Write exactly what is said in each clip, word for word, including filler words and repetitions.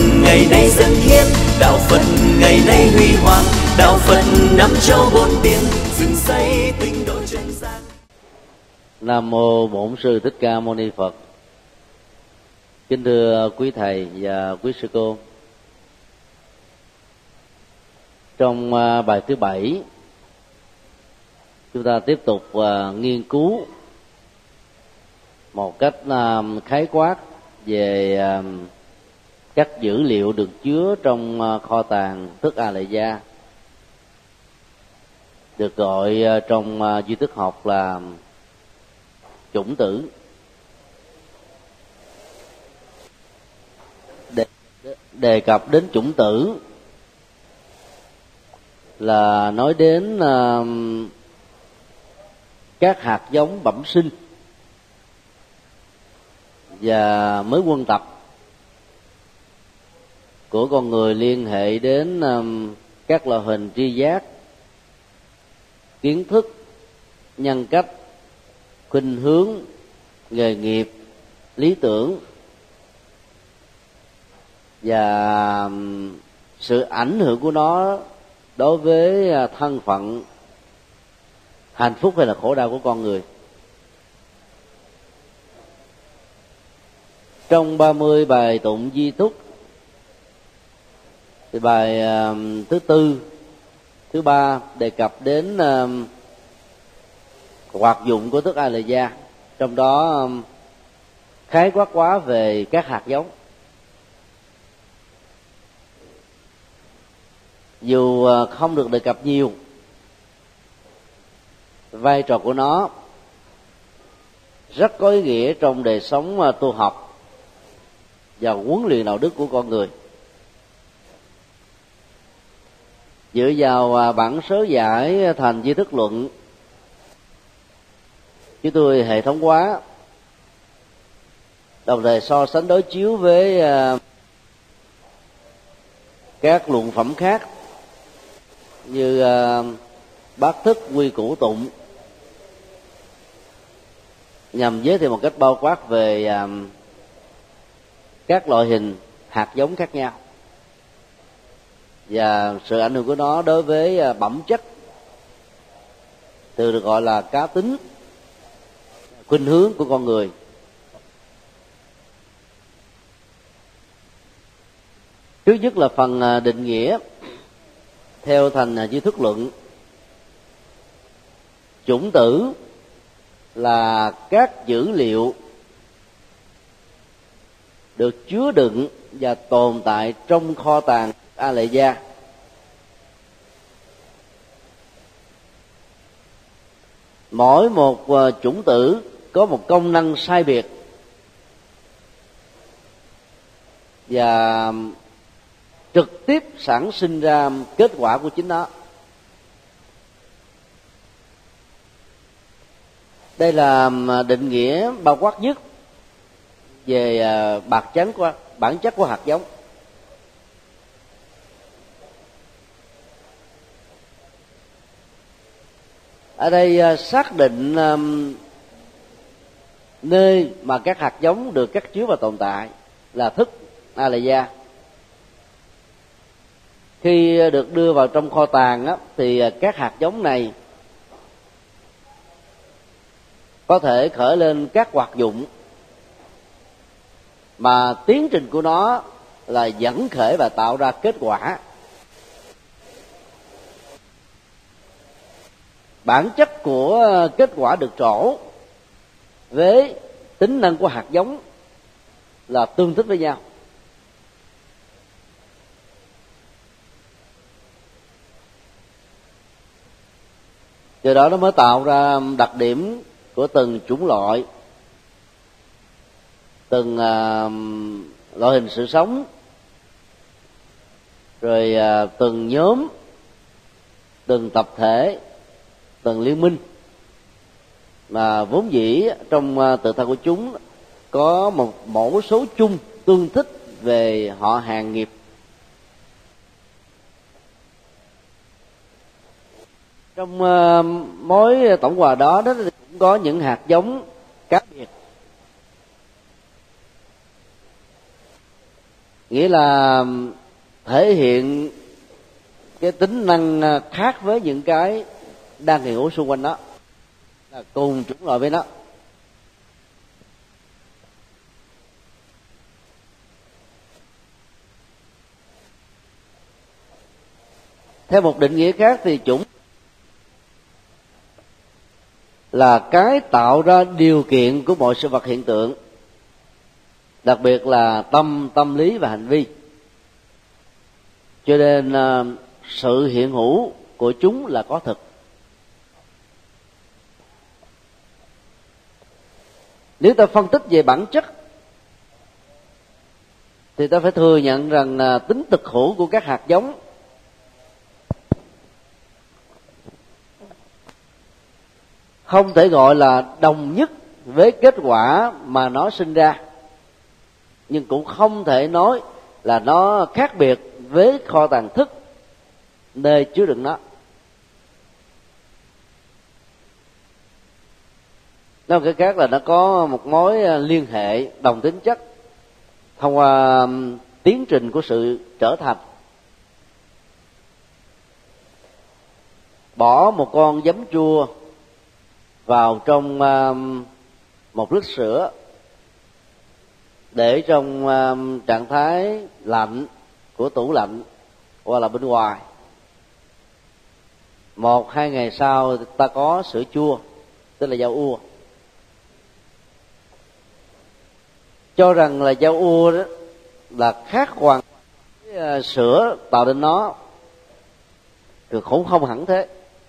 ngày nay dâng hiến, đạo Phật ngày nay huy hoàng, đạo Phật năm châu bốn biển, dựng xây tinh độ chân gian. Nam mô Bổn Sư Thích Ca Mâu Ni Phật. Kính thưa quý thầy và quý sư cô, trong bài thứ bảy, chúng ta tiếp tục nghiên cứu một cách khái quát về các dữ liệu được chứa trong kho tàng thức A Lại Gia, được gọi trong duy thức học là chủng tử. Đề, đề cập đến chủng tử là nói đến uh, các hạt giống bẩm sinh và mới quân tập của con người liên hệ đến um, các loại hình tri giác, kiến thức, nhân cách, khuynh hướng, nghề nghiệp, lý tưởng và sự ảnh hưởng của nó đối với thân phận, hạnh phúc hay là khổ đau của con người. Trong ba mươi bài tụng di thúc thì bài uh, thứ tư, thứ ba đề cập đến uh, hoạt dụng của thức A Lại Gia, trong đó um, khái quát quá về các hạt giống. Dù uh, không được đề cập nhiều, vai trò của nó rất có ý nghĩa trong đời sống uh, tu học và huấn luyện đạo đức của con người. Dựa vào uh, bản sớ giải thành di thức luận, chúng tôi hệ thống hóa, đồng thời so sánh đối chiếu với uh, các luận phẩm khác như uh, bát thức, quy củ tụng, nhằm giới thiệu một cách bao quát về uh, các loại hình hạt giống khác nhau và sự ảnh hưởng của nó đối với uh, bẩm chất, từ được gọi là cá tính, khuynh hướng của con người. Trước nhất là phần định nghĩa theo thành duy thức luận. Chủng tử là các dữ liệu được chứa đựng và tồn tại trong kho tàng A Lại Gia. Mỗi một chủng tử có một công năng sai biệt và trực tiếp sản sinh ra kết quả của chính nó. Đây là định nghĩa bao quát nhất về bản chất của bản chất của hạt giống. Ở đây xác định nơi mà các hạt giống được cất chứa và tồn tại là thức A Lại Gia. Khi được đưa vào trong kho tàng á, thì các hạt giống này có thể khởi lên các hoạt dụng mà tiến trình của nó là dẫn khởi và tạo ra kết quả. Bản chất của kết quả được trổ với tính năng của hạt giống là tương thích với nhau. Do đó nó mới tạo ra đặc điểm của từng chủng loại, từng uh, loại hình sự sống, rồi uh, từng nhóm, từng tập thể, từng liên minh, mà vốn dĩ trong uh, tự thân của chúng có một mẫu số chung tương thích về họ hàng nghiệp. Trong uh, mối tổng hòa đó, đó cũng có những hạt giống cá biệt nghĩa là thể hiện cái tính năng khác với những cái đang hiện hữu xung quanh nó, là cùng chủng loại với nó. Theo một định nghĩa khác thì chủng là cái tạo ra điều kiện của mọi sự vật hiện tượng, đặc biệt là tâm, tâm lý và hành vi. Cho nên sự hiện hữu của chúng là có thực. Nếu ta phân tích về bản chất thì ta phải thừa nhận rằng tính thực hữu của các hạt giống không thể gọi là đồng nhất với kết quả mà nó sinh ra, nhưng cũng không thể nói là nó khác biệt với kho tàng thức nơi chứa đựng nó. Nói một cái khác là nó có một mối liên hệ đồng tính chất thông qua tiến trình của sự trở thành. Bỏ một con giấm chua vào trong một lít sữa để trong trạng thái lạnh của tủ lạnh hoặc là bên ngoài, một hai ngày sau ta có sữa chua, tức là dao ua. Cho rằng là dao ua đó là khác hoàn với sữa tạo nên nó thì cũng không hẳn thế,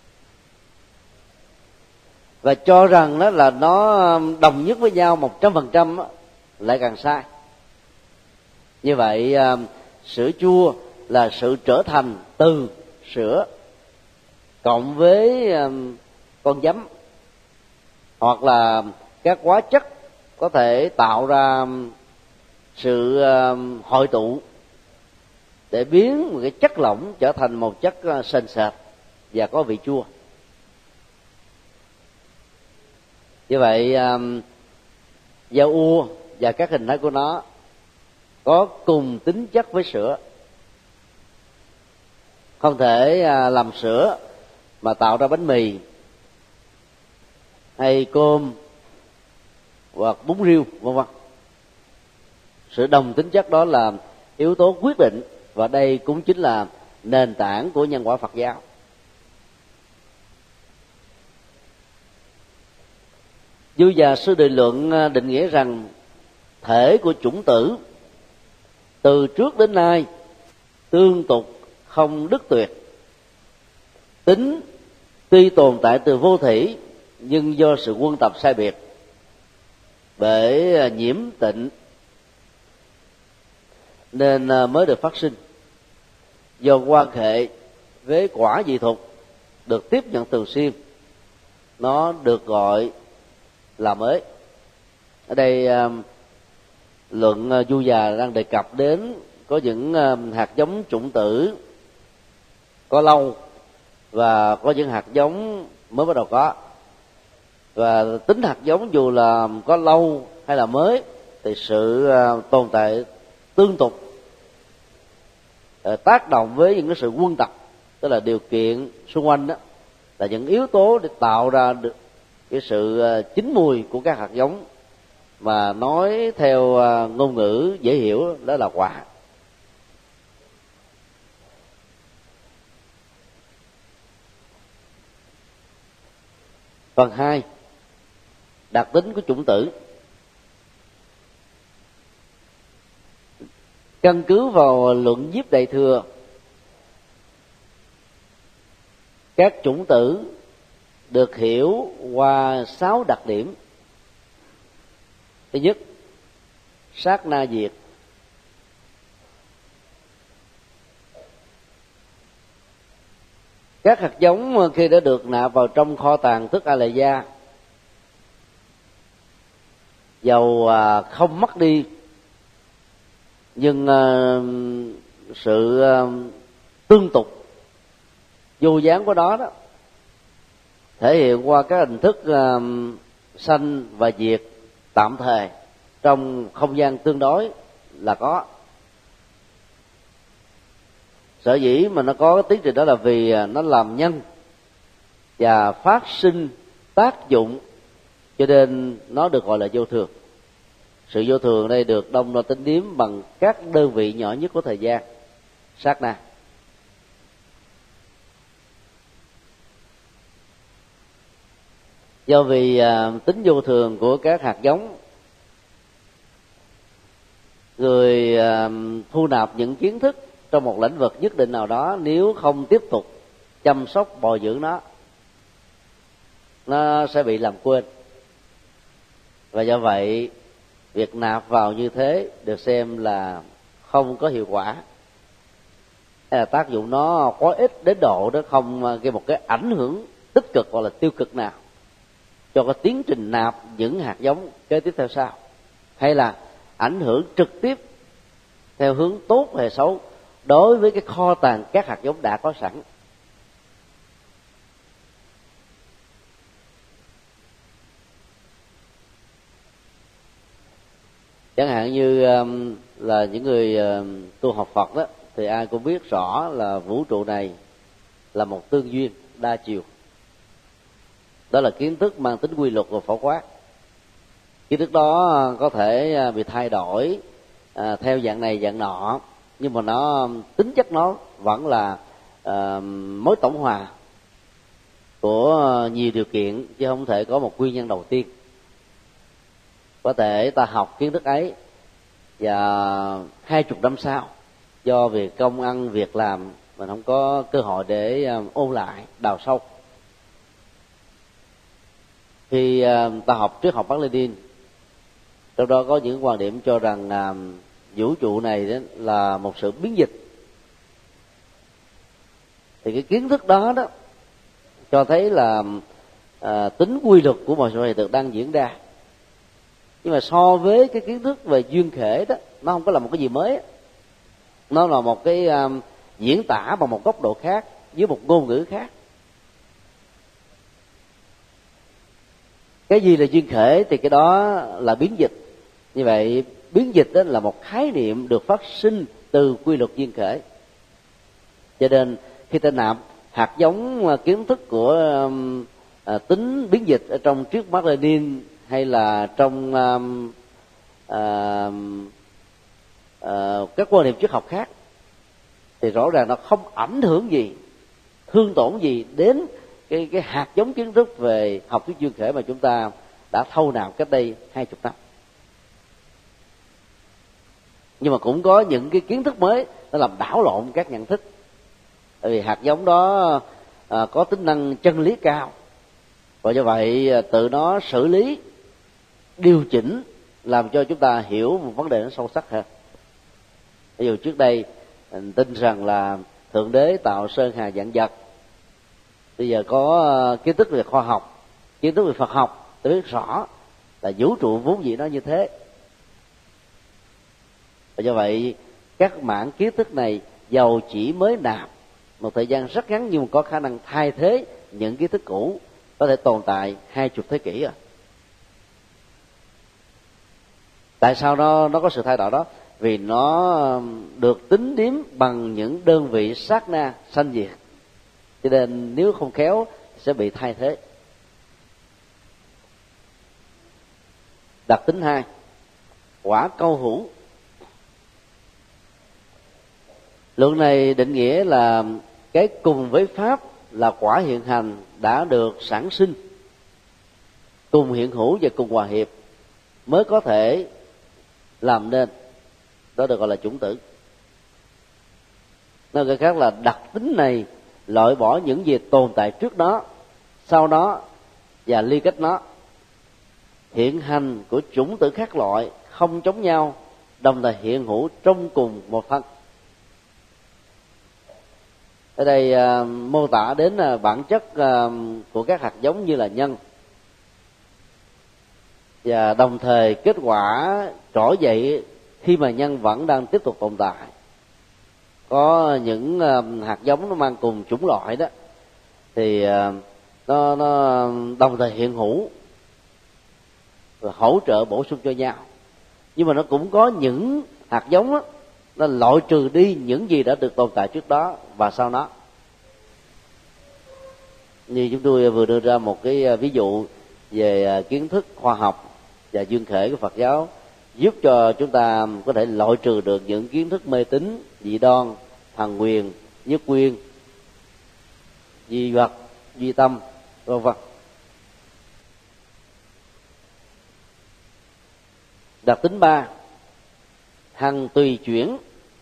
và cho rằng đó là nó đồng nhất với nhau một trăm phần trăm lại càng sai. Như vậy sữa chua là sự trở thành từ sữa cộng với con giấm, hoặc là các hóa chất có thể tạo ra sự hội tụ để biến một cái chất lỏng trở thành một chất sền sệt và có vị chua. Như vậy dao ua và các hình thái của nó có cùng tính chất với sữa. Không thể làm sữa mà tạo ra bánh mì hay cơm hoặc bún riêu vân vân. Sự đồng tính chất đó là yếu tố quyết định, và đây cũng chính là nền tảng của nhân quả Phật giáo. Dư Già Sư Địa Luận định nghĩa rằng thể của chủng tử từ trước đến nay tương tục không đứt tuyệt. Tính tuy tồn tại từ vô thủy, nhưng do sự quân tập sai biệt bởi nhiễm tịnh nên mới được phát sinh. Do quan hệ với quả dị thục được tiếp nhận thường xuyên, nó được gọi là mới. Ở đây luận Du Già đang đề cập đến có những hạt giống chủng tử có lâu và có những hạt giống mới bắt đầu có. Và tính hạt giống dù là có lâu hay là mới thì sự tồn tại tương tục tác động với những cái sự quân tập, tức là điều kiện xung quanh đó, là những yếu tố để tạo ra được cái sự chín mùi của các hạt giống, mà nói theo ngôn ngữ dễ hiểu đó là quả. Phần hai, đặc tính của chủng tử. Căn cứ vào luận Diếp Đại Thừa, các chủng tử được hiểu qua sáu đặc điểm. Thứ nhất, sát na diệt. Các hạt giống khi đã được nạp vào trong kho tàng thức A Lệ Gia, dầu không mất đi, nhưng sự tương tục vô gián của đó đó thể hiện qua các hình thức sanh và diệt tạm thời trong không gian tương đối là có. Sở dĩ mà nó có cái tiến trình đó là vì nó làm nhân và phát sinh tác dụng, cho nên nó được gọi là vô thường. Sự vô thường đây được đông đo tính điếm bằng các đơn vị nhỏ nhất của thời gian, sát na. Do vì uh, tính vô thường của các hạt giống, người uh, thu nạp những kiến thức trong một lĩnh vực nhất định nào đó, nếu không tiếp tục chăm sóc bồi dưỡng nó, nó sẽ bị làm quên. Và do vậy việc nạp vào như thế được xem là không có hiệu quả, hay là tác dụng nó quá ít đến độ đó không gây một cái ảnh hưởng tích cực hoặc là tiêu cực nào cho cái tiến trình nạp những hạt giống kế tiếp theo sau, hay là ảnh hưởng trực tiếp theo hướng tốt hay xấu đối với cái kho tàng các hạt giống đã có sẵn. Chẳng hạn như um, là những người um, tu học Phật đó, thì ai cũng biết rõ là vũ trụ này là một tương duyên đa chiều. Đó là kiến thức mang tính quy luật và phổ quát. Kiến thức đó có thể bị thay đổi à, theo dạng này dạng nọ, nhưng mà nó tính chất nó vẫn là à, mối tổng hòa của nhiều điều kiện, chứ không thể có một nguyên nhân đầu tiên. Có thể ta học kiến thức ấy và hai chục năm sau, do việc công ăn việc làm mình không có cơ hội để ôn lại đào sâu. Khi ta học triết học Mác Lênin, trong đó có những quan điểm cho rằng à, vũ trụ này đó là một sự biến dịch, thì cái kiến thức đó đó cho thấy là à, tính quy luật của mọi sự hiện tượng đang diễn ra. Nhưng mà so với cái kiến thức về duyên khể đó, nó không có là một cái gì mới, nó là một cái um, diễn tả bằng một góc độ khác, với một ngôn ngữ khác. Cái gì là duyên khể thì cái đó là biến dịch. Như vậy biến dịch đó là một khái niệm được phát sinh từ quy luật duyên khể. Cho nên khi ta nạp hạt giống kiến thức của um, à, tính biến dịch ở trong triết Mác Lênin, hay là trong um, uh, uh, các quan điểm triết học khác, thì rõ ràng nó không ảnh hưởng gì, thương tổn gì đến cái cái hạt giống kiến thức về học thuyết duyên khể mà chúng ta đã thâu nạp cách đây hai chục năm. Nhưng mà cũng có những cái kiến thức mới nó làm đảo lộn các nhận thức, bởi vì hạt giống đó uh, có tính năng chân lý cao, và do vậy tự nó xử lý, điều chỉnh, làm cho chúng ta hiểu một vấn đề nó sâu sắc hơn. Ví dụ trước đây mình tin rằng là Thượng Đế tạo sơn hà vạn vật, bây giờ có kiến thức về khoa học, kiến thức về Phật học, tôi biết rõ là vũ trụ vốn dĩ nó như thế. Và do vậy các mảng kiến thức này dầu chỉ mới nạp một thời gian rất ngắn, nhưng có khả năng thay thế những kiến thức cũ, có thể tồn tại hai chục thế kỷ rồi. Tại sao nó nó có sự thay đổi đó? Vì nó được tính điếm bằng những đơn vị sát na sanh diệt, cho nên nếu không khéo sẽ bị thay thế. Đặc tính hai, quả câu hữu. Luận này định nghĩa là cái cùng với pháp là quả hiện hành đã được sản sinh, cùng hiện hữu và cùng hòa hiệp mới có thể làm nên, đó được gọi là chủng tử. Nói cách khác là đặc tính này loại bỏ những gì tồn tại trước đó, sau đó và ly kết nó. Hiện hành của chủng tử khác loại không chống nhau, đồng thời hiện hữu trong cùng một thân. Ở đây uh, mô tả đến uh, bản chất uh, của các hạt giống như là nhân, và đồng thời kết quả trỗi dậy khi mà nhân vẫn đang tiếp tục tồn tại. Có những uh, hạt giống nó mang cùng chủng loại đó, thì uh, nó, nó đồng thời hiện hữu và hỗ trợ bổ sung cho nhau. Nhưng mà nó cũng có những hạt giống đó, nó loại trừ đi những gì đã được tồn tại trước đó và sau nó. Như chúng tôi vừa đưa ra một cái ví dụ về kiến thức khoa học và duyên khể của Phật giáo, giúp cho chúng ta có thể loại trừ được những kiến thức mê tín, dị đoan, thần quyền, nhất quyên, duy vật, duy tâm, vân vân. Đặc tính ba, hằng tùy chuyển,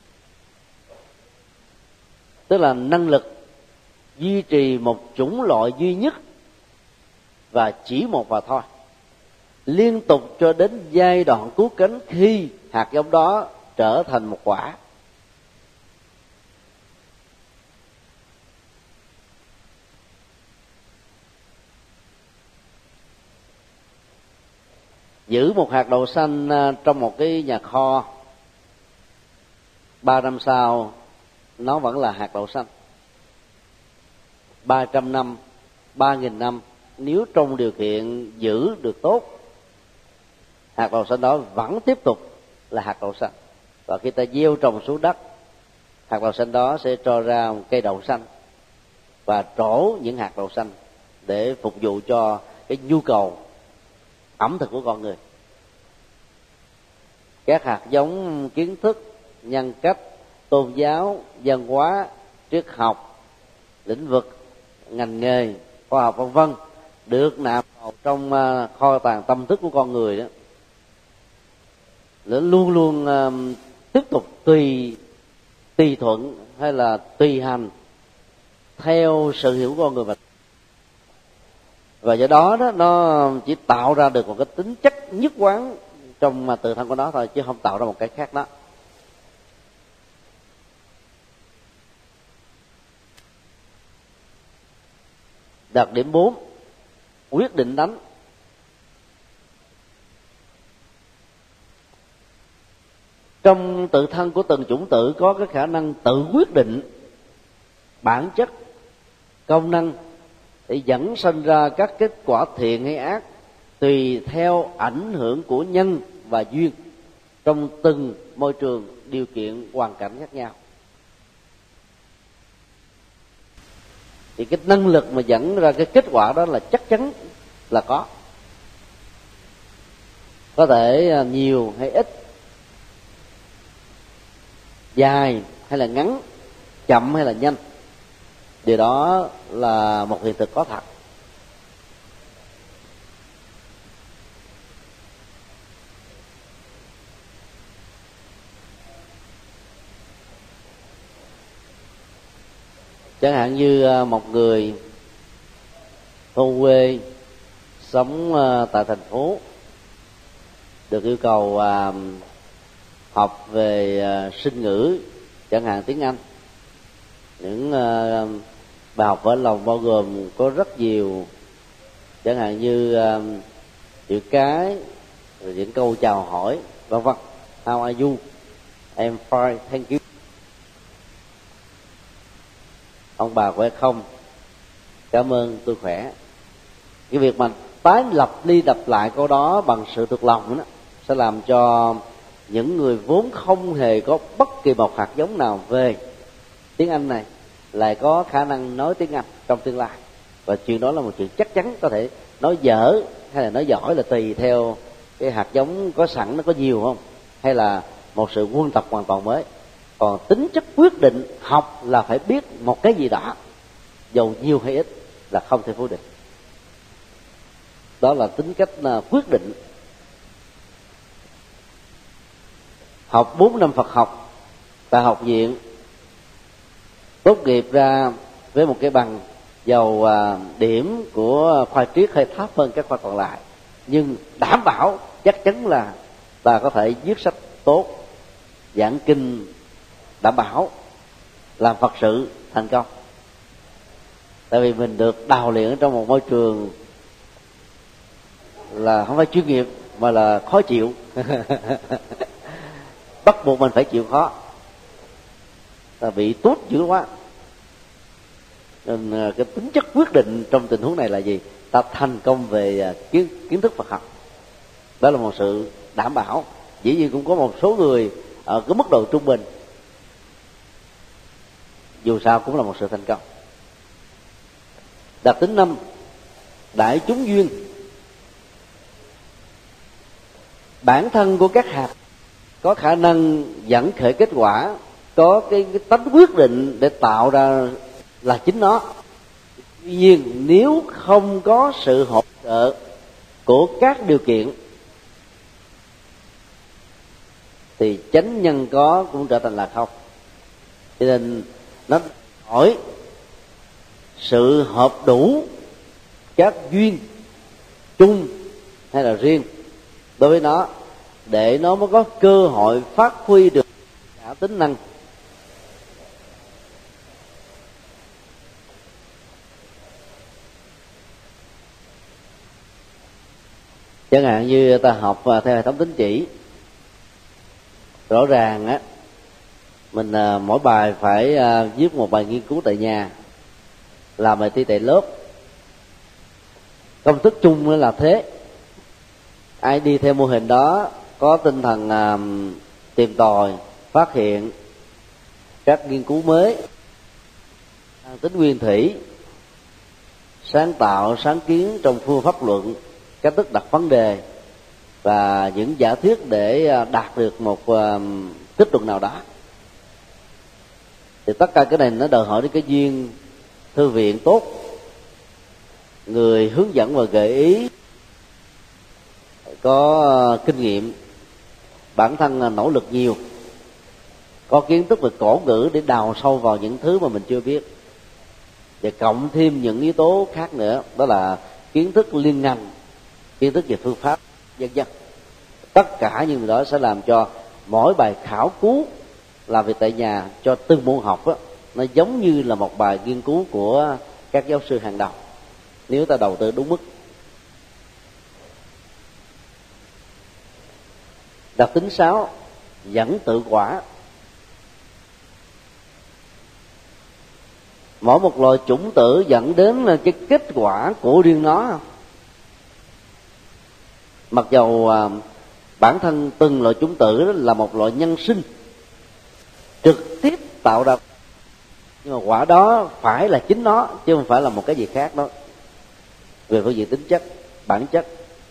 tức là năng lực duy trì một chủng loại duy nhất và chỉ một và thôi, liên tục cho đến giai đoạn cứu cánh khi hạt giống đó trở thành một quả. Giữ một hạt đậu xanh trong một cái nhà kho, ba năm sau nó vẫn là hạt đậu xanh. Ba trăm năm, ba nghìn năm, nếu trong điều kiện giữ được tốt, hạt đậu xanh đó vẫn tiếp tục là hạt đậu xanh. Và khi ta gieo trồng xuống đất, hạt đậu xanh đó sẽ cho ra một cây đậu xanh và trổ những hạt đậu xanh để phục vụ cho cái nhu cầu ẩm thực của con người. Các hạt giống kiến thức, nhân cách, tôn giáo, văn hóa, triết học, lĩnh vực, ngành nghề, khoa học vân vân được nạp vào trong kho tàng tâm thức của con người đó, nó luôn luôn tiếp tục tùy tùy thuận hay là tùy hành theo sự hiểu của con người. Và và do đó đó nó chỉ tạo ra được một cái tính chất nhất quán trong mà tự thân của nó thôi, chứ không tạo ra một cái khác đó. Đặc điểm bốn, quyết định đánh. Trong tự thân của từng chủng tử có cái khả năng tự quyết định bản chất, công năng để dẫn sinh ra các kết quả thiện hay ác tùy theo ảnh hưởng của nhân và duyên trong từng môi trường, điều kiện, hoàn cảnh khác nhau. Thì cái năng lực mà dẫn ra cái kết quả đó là chắc chắn là có. Có thể nhiều hay ít, dài hay là ngắn, chậm hay là nhanh, điều đó là một hiện thực có thật. Chẳng hạn như một người thôn quê sống tại thành phố được yêu cầu học về sinh ngữ, chẳng hạn tiếng Anh. Những bài học vỡ lòng bao gồm có rất nhiều, chẳng hạn như chữ cái, rồi những câu chào hỏi, vân vân. How are you? I'm fine, thank you. Ông bà khỏe không? Cảm ơn, tôi khỏe. Cái việc mà tái lập đi đập lại câu đó bằng sự thực lòng đó sẽ làm cho những người vốn không hề có bất kỳ một hạt giống nào về tiếng Anh này lại có khả năng nói tiếng Anh trong tương lai. Và chuyện đó là một chuyện chắc chắn. Có thể nói dở hay là nói giỏi là tùy theo cái hạt giống có sẵn nó có nhiều không, hay là một sự quân tập hoàn toàn mới. Còn tính chất quyết định học là phải biết một cái gì đó, dầu nhiều hay ít, là không thể phủ định. Đó là tính cách quyết định. Học bốn năm Phật học tại học viện, tốt nghiệp ra với một cái bằng dầu điểm của khoa triết hơi thấp hơn các khoa còn lại, nhưng đảm bảo chắc chắn là ta có thể viết sách tốt, giảng kinh đảm bảo, làm Phật sự thành công. Tại vì mình được đào luyện trong một môi trường là không phải chuyên nghiệp mà là khó chịu. Bắt buộc mình phải chịu khó, ta bị tốt dữ quá. Nên cái tính chất quyết định trong tình huống này là gì? Ta thành công về kiến, kiến thức Phật học. Đó là một sự đảm bảo. Dĩ nhiên cũng có một số người ở cái mức độ trung bình dù sao cũng là một sự thành công. Đặc tính năm, đại chúng duyên. Bản thân của các hạt có khả năng dẫn khởi kết quả, có cái, cái tánh quyết định để tạo ra là chính nó. Tuy nhiên nếu không có sự hỗ trợ của các điều kiện thì chánh nhân có cũng trở thành là không. Cho nên nó hỏi sự hợp đủ các duyên chung hay là riêng đối với nó, để nó mới có cơ hội phát huy được cả tính năng. Chẳng hạn như ta học theo hệ thống tín chỉ, rõ ràng á mình mỗi bài phải viết một bài nghiên cứu tại nhà, làm bài thi tại lớp. Công thức chung là thế. Ai đi theo mô hình đó có tinh thần uh, tìm tòi, phát hiện các nghiên cứu mới, tính nguyên thủy, sáng tạo, sáng kiến trong phương pháp luận, cách thức đặt vấn đề và những giả thuyết để đạt được một uh, kết luận nào đó, thì tất cả cái này nó đòi hỏi đến cái duyên thư viện tốt, người hướng dẫn và gợi ý có kinh nghiệm, bản thân nỗ lực nhiều, có kiến thức về cổ ngữ để đào sâu vào những thứ mà mình chưa biết, và cộng thêm những yếu tố khác nữa, đó là kiến thức liên ngành, kiến thức về phương pháp, vân vân. Tất cả những điều đó sẽ làm cho mỗi bài khảo cứu làm việc tại nhà cho từng môn học đó, nó giống như là một bài nghiên cứu của các giáo sư hàng đầu, nếu ta đầu tư đúng mức. Đặc tính sáu, dẫn tự quả. Mỗi một loài chủng tử dẫn đến cái kết quả của riêng nó. Mặc dầu bản thân từng loại chủng tử đó là một loại nhân sinh trực tiếp tạo ra, nhưng mà quả đó phải là chính nó, chứ không phải là một cái gì khác đó về phương diện tính chất, bản chất.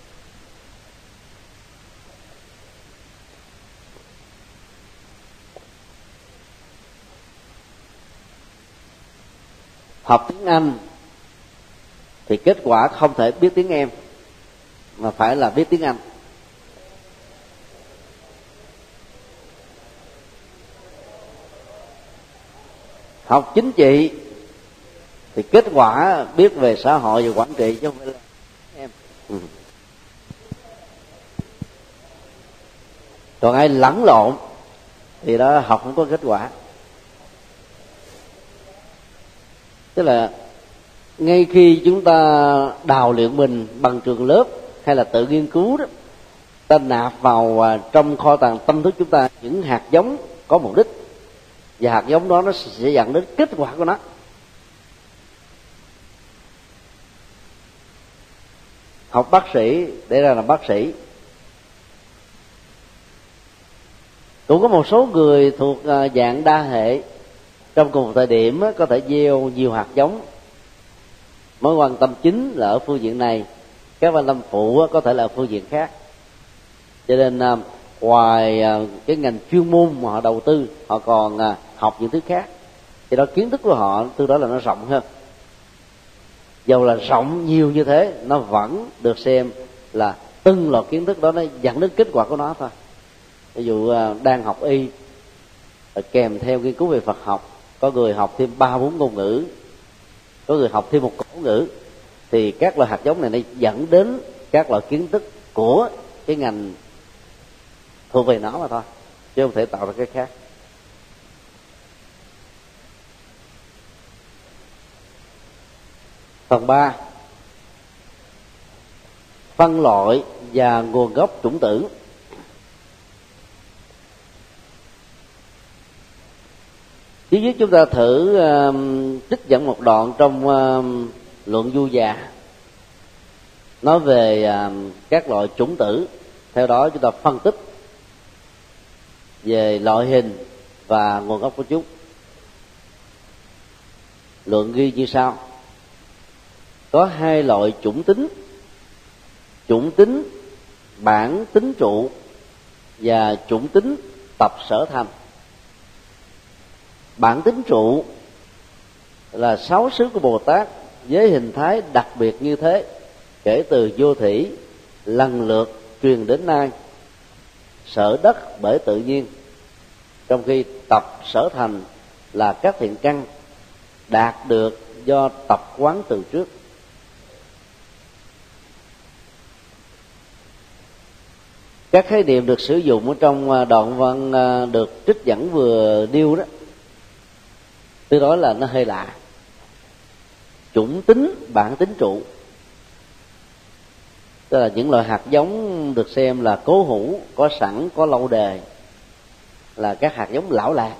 Học tiếng Anh thì kết quả không thể biết tiếng em, mà phải là biết tiếng Anh. Học chính trị thì kết quả biết về xã hội và quản trị, chứ không phải là em. Ừ. Còn ai lẫn lộn thì đó học không có kết quả. Tức là ngay khi chúng ta đào luyện mình bằng trường lớp hay là tự nghiên cứu đó, ta nạp vào trong kho tàng tâm thức chúng ta những hạt giống có mục đích, và hạt giống đó nó sẽ dẫn đến kết quả của nó. Học bác sĩ để ra làm bác sĩ, cũng có một số người thuộc dạng đa hệ, trong cùng một thời điểm có thể gieo nhiều hạt giống. Mối quan tâm chính là ở phương diện này, các quan tâm phụ có thể là ở phương diện khác. Cho nên ngoài cái ngành chuyên môn mà họ đầu tư, họ còn học những thứ khác, thì đó kiến thức của họ từ đó là nó rộng hơn. Dầu là rộng nhiều như thế, nó vẫn được xem là từng loại kiến thức đó nó dẫn đến kết quả của nó thôi. Ví dụ đang học y, kèm theo nghiên cứu về Phật học, có người học thêm ba bốn ngôn ngữ, có người học thêm một cổ ngữ, thì các loại hạt giống này nó dẫn đến các loại kiến thức của cái ngành thuộc về nó mà thôi, chứ không thể tạo ra cái khác. Phần ba, phân loại và nguồn gốc chủng tử. Trước nhất chúng ta thử uh, trích dẫn một đoạn trong uh, luận Du Già nói về uh, các loại chủng tử. Theo đó chúng ta phân tích về loại hình và nguồn gốc của chúng. luận ghi như sau: có hai loại chủng tính: chủng tính bản tính trụ và chủng tính tập sở thành. Bản tính trụ là sáu xứ của Bồ Tát với hình thái đặc biệt như thế kể từ vô thủy lần lượt truyền đến nay, sở đất bởi tự nhiên, trong khi tập sở thành là các thiện căn đạt được do tập quán từ trước. Các khái niệm được sử dụng ở trong đoạn văn được trích dẫn vừa nêu đó, tôi nói là nó hơi lạ. Chủng tính bản tính trụ, tức là những loại hạt giống được xem là cố hữu, có sẵn, có lâu đời, là các hạt giống lão lạc.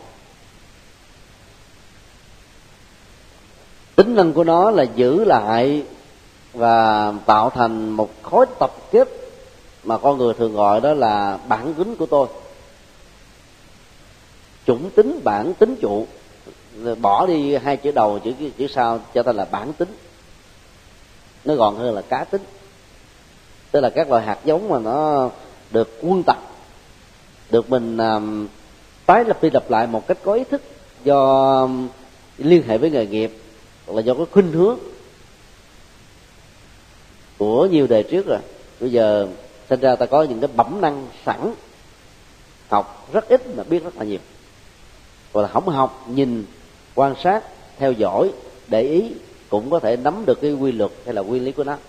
Tính năng của nó là giữ lại và tạo thành một khối tập kết mà con người thường gọi đó là bản tính của tôi. Chủng tính bản tính trụ, bỏ đi hai chữ đầu chữ chữ sau cho ta là bản tính, nó gọn hơn là cá tính. Tức là các loại hạt giống mà nó được quân tập, được mình um, tái lặp đi lặp lại một cách có ý thức do um, liên hệ với nghề nghiệp, hoặc là do cái khuynh hướng của nhiều đời trước rồi. Bây giờ sinh ra ta có những cái bẩm năng sẵn, học rất ít mà biết rất là nhiều, hoặc là không học, nhìn, quan sát, theo dõi, để ý cũng có thể nắm được cái quy luật hay là nguyên lý của nó.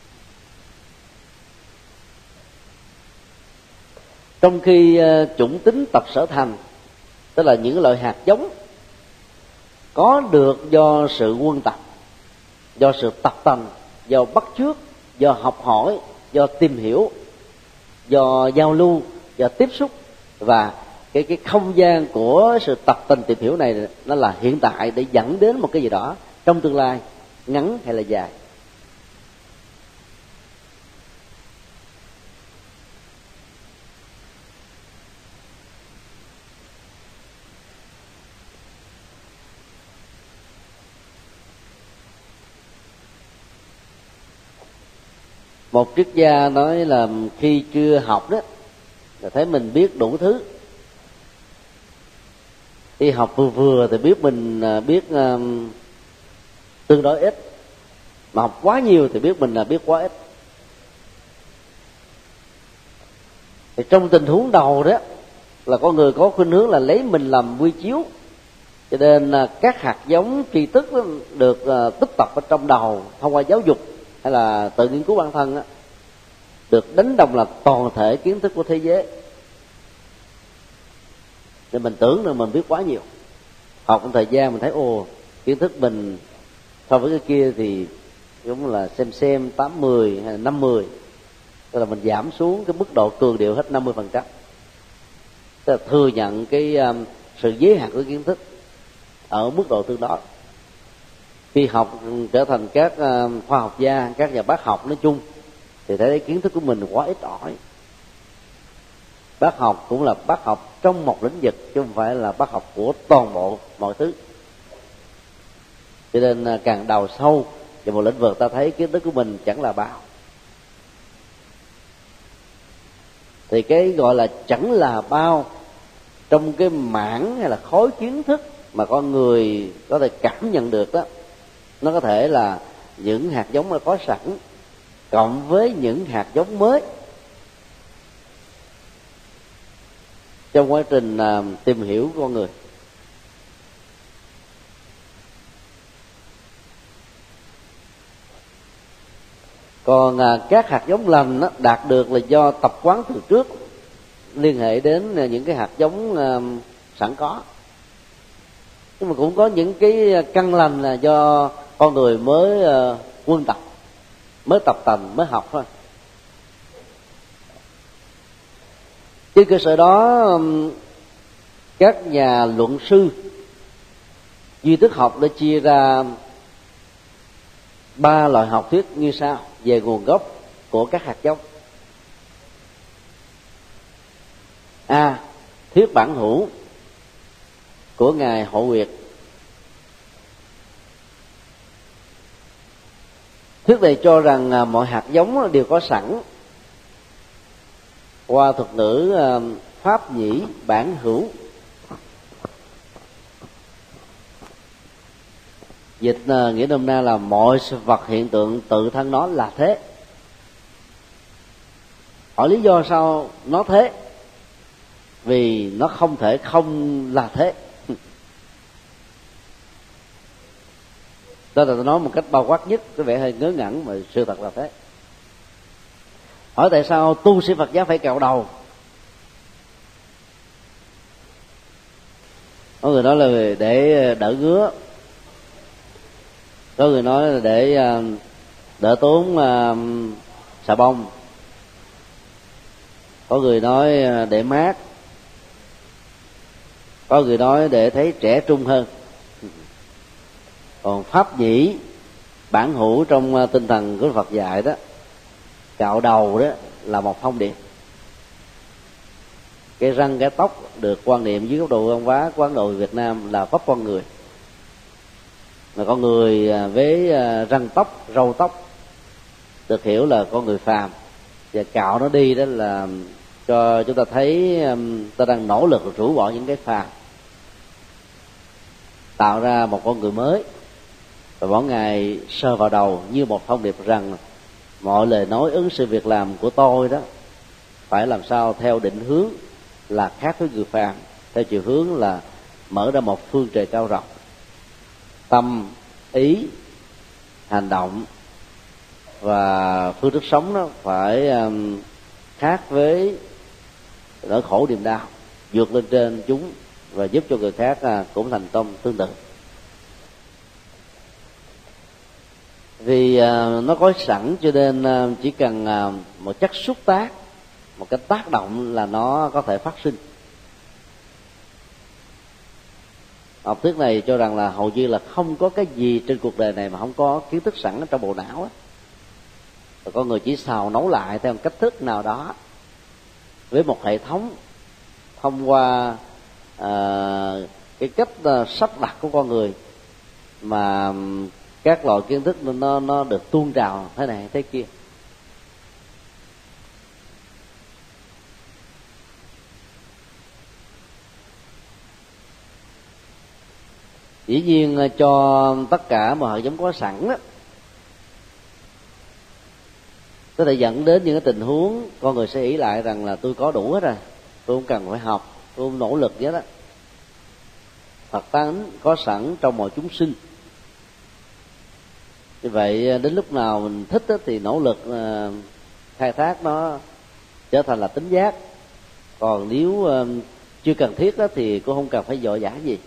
Trong khi uh, chủng tính tập sở thành, tức là những loại hạt giống có được do sự quân tập, do sự tập tành, do bắt chước, do học hỏi, do tìm hiểu, do giao lưu, do tiếp xúc, và cái cái không gian của sự tập tành tìm hiểu này nó là hiện tại để dẫn đến một cái gì đó trong tương lai ngắn hay là dài. Một triết gia nói là khi chưa học đó là thấy mình biết đủ thứ, đi học vừa vừa thì biết mình biết uh, tương đối ít, mà học quá nhiều thì biết mình là biết quá ít. Thì trong tình huống đầu đó là con người có khuynh hướng là lấy mình làm quy chiếu, cho nên uh, các hạt giống tri thức được uh, tích tập ở trong đầu thông qua giáo dục hay là tự nghiên cứu bản thân đó, được đánh đồng là toàn thể kiến thức của thế giới. Nên mình tưởng là mình biết quá nhiều, học một thời gian mình thấy ồ, kiến thức mình so với cái kia thì cũng là xem xem tám mười hay là năm mười, tức là mình giảm xuống cái mức độ cường điệu hết năm mươi phần trăm, tức là thừa nhận cái um, sự giới hạn của kiến thức ở mức độ tương đối. Khi học trở thành các uh, khoa học gia, các nhà bác học nói chung, thì thấy kiến thức của mình quá ít ỏi. Bác học cũng là bác học trong một lĩnh vực, chứ không phải là bác học của toàn bộ mọi thứ. Cho nên càng đào sâu vào một lĩnh vực, ta thấy kiến thức của mình chẳng là bao. Thì cái gọi là chẳng là bao trong cái mảng hay là khối kiến thức mà con người có thể cảm nhận được đó, nó có thể là những hạt giống đã có sẵn cộng với những hạt giống mới trong quá trình uh, tìm hiểu con người. Còn uh, các hạt giống lành đó, đạt được là do tập quán từ trước, liên hệ đến uh, những cái hạt giống uh, sẵn có. Nhưng mà cũng có những cái căn lành là do con người mới uh, quân tập, mới tập tành, mới học thôi. Trên cơ sở đó, các nhà luận sư duy thức học đã chia ra ba loại học thuyết như sau về nguồn gốc của các hạt giống. A. Thuyết bản hữu của ngài Hộ Nguyệt. Thuyết này cho rằng mọi hạt giống đều có sẵn. Qua thuật ngữ pháp nhĩ bản hữu, dịch nghĩa nôm na là mọi sự vật hiện tượng tự thân nó là thế. Hỏi lý do sao nó thế? Vì nó không thể không là thế. Đó là tôi nói một cách bao quát nhất, có vẻ hơi ngớ ngẩn mà sự thật là thế. Hỏi tại sao tu sĩ Phật giáo phải cạo đầu? Có người nói là để đỡ ngứa, có người nói là để đỡ tốn xà bông, có người nói để mát, có người nói để thấy trẻ trung hơn. Còn pháp nhĩ bản hữu trong tinh thần của Phật dạy đó, cạo đầu đó là một thông điệp. Cái răng cái tóc được quan niệm dưới góc độ văn hóa của Ấn Độ Việt Nam là pháp con người. Mà con người với răng tóc, râu tóc được hiểu là con người phàm, và cạo nó đi đó là cho chúng ta thấy ta đang nỗ lực rũ bỏ những cái phàm, tạo ra một con người mới. Và mỗi ngày sờ vào đầu như một thông điệp rằng mọi lời nói ứng xử việc làm của tôi đó phải làm sao theo định hướng là khác với người phàm, theo chiều hướng là mở ra một phương trời cao rộng. Tâm, ý, hành động và phương thức sống đó phải um, khác với nỗi khổ niềm đau, vượt lên trên chúng và giúp cho người khác uh, cũng thành công tương tự. Vì uh, nó có sẵn cho nên uh, chỉ cần uh, một chất xúc tác, một cái tác động là nó có thể phát sinh. Học thuyết này cho rằng là hầu như là không có cái gì trên cuộc đời này mà không có kiến thức sẵn ở trong bộ não á. Rồi con người chỉ xào nấu lại theo một cách thức nào đó với một hệ thống thông qua uh, cái cách uh, sắp đặt của con người mà các loại kiến thức nó nó được tuôn trào thế này thế kia. Dĩ nhiên cho tất cả mọi hạt giống có sẵn đó, có thể dẫn đến những cái tình huống con người sẽ nghĩ lại rằng là tôi có đủ hết rồi, tôi không cần phải học, tôi không nỗ lực hết đó. Phật tánh có sẵn trong mọi chúng sinh. Như vậy đến lúc nào mình thích đó, thì nỗ lực uh, khai thác nó trở thành là tính giác. Còn nếu uh, chưa cần thiết đó, thì cũng không cần phải vội vã gì.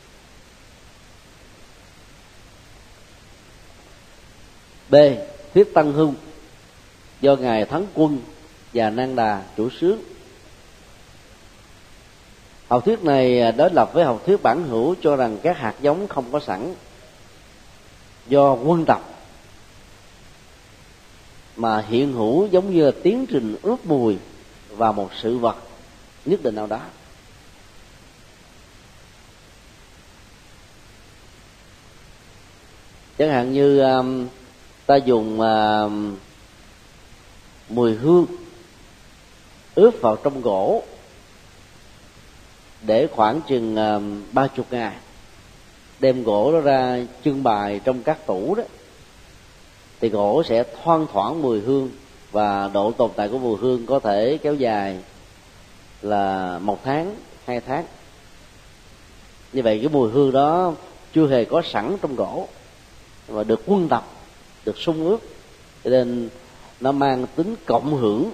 B. Thuyết Tăng Hưng do Ngài Thắng Quân và Nang Đà chủ xướng. Học thuyết này đối lập với học thuyết bản hữu cho rằng các hạt giống không có sẵn, do quân tập mà hiện hữu giống như là tiến trình ướp mùi vào một sự vật nhất định nào đó. Chẳng hạn như um, ta dùng uh, mùi hương ướp vào trong gỗ để khoảng chừng ba uh, chục ngày, đem gỗ đó ra trưng bày trong các tủ đó, thì gỗ sẽ thoang thoảng mùi hương, và độ tồn tại của mùi hương có thể kéo dài là một tháng, hai tháng. Như vậy cái mùi hương đó chưa hề có sẵn trong gỗ, mà được quân tập, được xung ướp, cho nên nó mang tính cộng hưởng.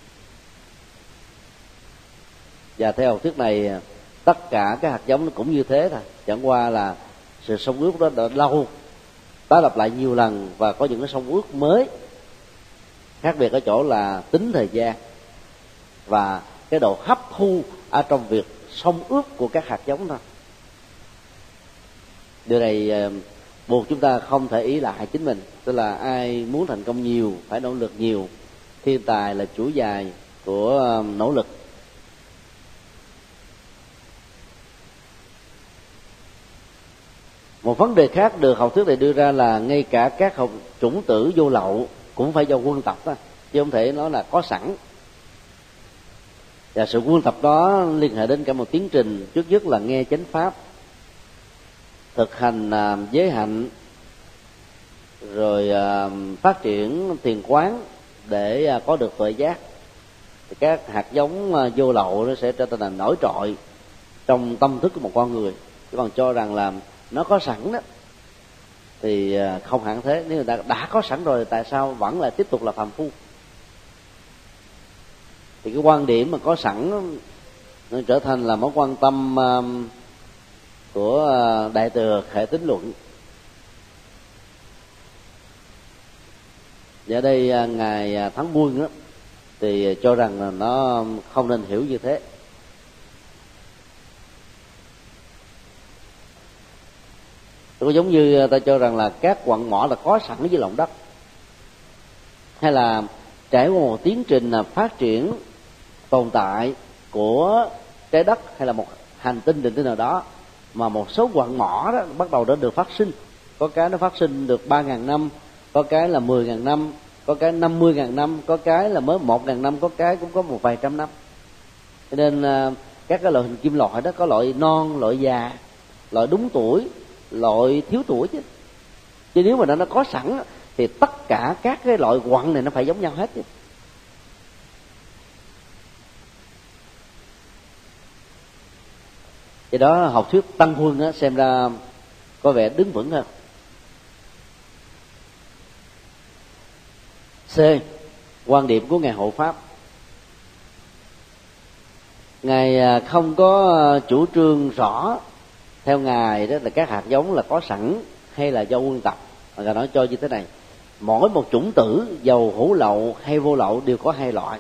Và theo học thuyết này, tất cả các hạt giống nó cũng như thế thôi, chẳng qua là sự xung ướp đó đã lâu, tái lặp lại nhiều lần, và có những cái xung ướp mới. Khác biệt ở chỗ là tính thời gian và cái độ hấp thu ở trong việc xung ướp của các hạt giống thôi. Điều này buộc chúng ta không thể ý lại chính mình, tức là ai muốn thành công nhiều phải nỗ lực nhiều. Thiên tài là chủ dài của nỗ lực. Một vấn đề khác được học thuyết này đưa ra là ngay cả các học chủng tử vô lậu cũng phải do quân tập đó, chứ không thể nói là có sẵn. Và sự quân tập đó liên hệ đến cả một tiến trình, trước nhất là nghe chánh pháp, thực hành uh, giới hạnh, rồi uh, phát triển thiền quán để uh, có được tuệ giác. Thì các hạt giống uh, vô lậu nó sẽ trở thành nổi trội trong tâm thức của một con người. Chứ còn cho rằng là nó có sẵn đó thì uh, không hẳn thế. Nếu người ta đã có sẵn rồi, tại sao vẫn lại tiếp tục là phàm phu? Thì cái quan điểm mà có sẵn nó trở thành là mối quan tâm uh, của uh, đại thừa hệ tín luận. Và ở đây uh, ngài Thắng Quân đó thì cho rằng là nó không nên hiểu như thế. Nó giống như ta cho rằng là các quặng mỏ là có sẵn dưới lòng đất, hay là trải qua một tiến trình phát triển tồn tại của trái đất hay là một hành tinh định tinh nào đó, mà một số quặng mỏ đó bắt đầu đã được phát sinh. Có cái nó phát sinh được ba ngàn năm, có cái là mười ngàn năm, có cái năm mươi ngàn năm, có cái là mới một ngàn năm, có cái cũng có một vài trăm năm. Cho nên các cái loại hình kim loại đó có loại non, loại già, loại đúng tuổi, loại thiếu tuổi chứ. Chứ nếu mà nó có sẵn thì tất cả các cái loại quặng này nó phải giống nhau hết chứ. Vì đó học thuyết Tăng Huân á, xem ra có vẻ đứng vững hơn. C. Quan điểm của ngài Hộ Pháp. Ngài không có chủ trương rõ theo ngài đó là các hạt giống là có sẵn hay là do quân tập. Ngài nói cho như thế này: mỗi một chủng tử dầu hữu lậu hay vô lậu đều có hai loại.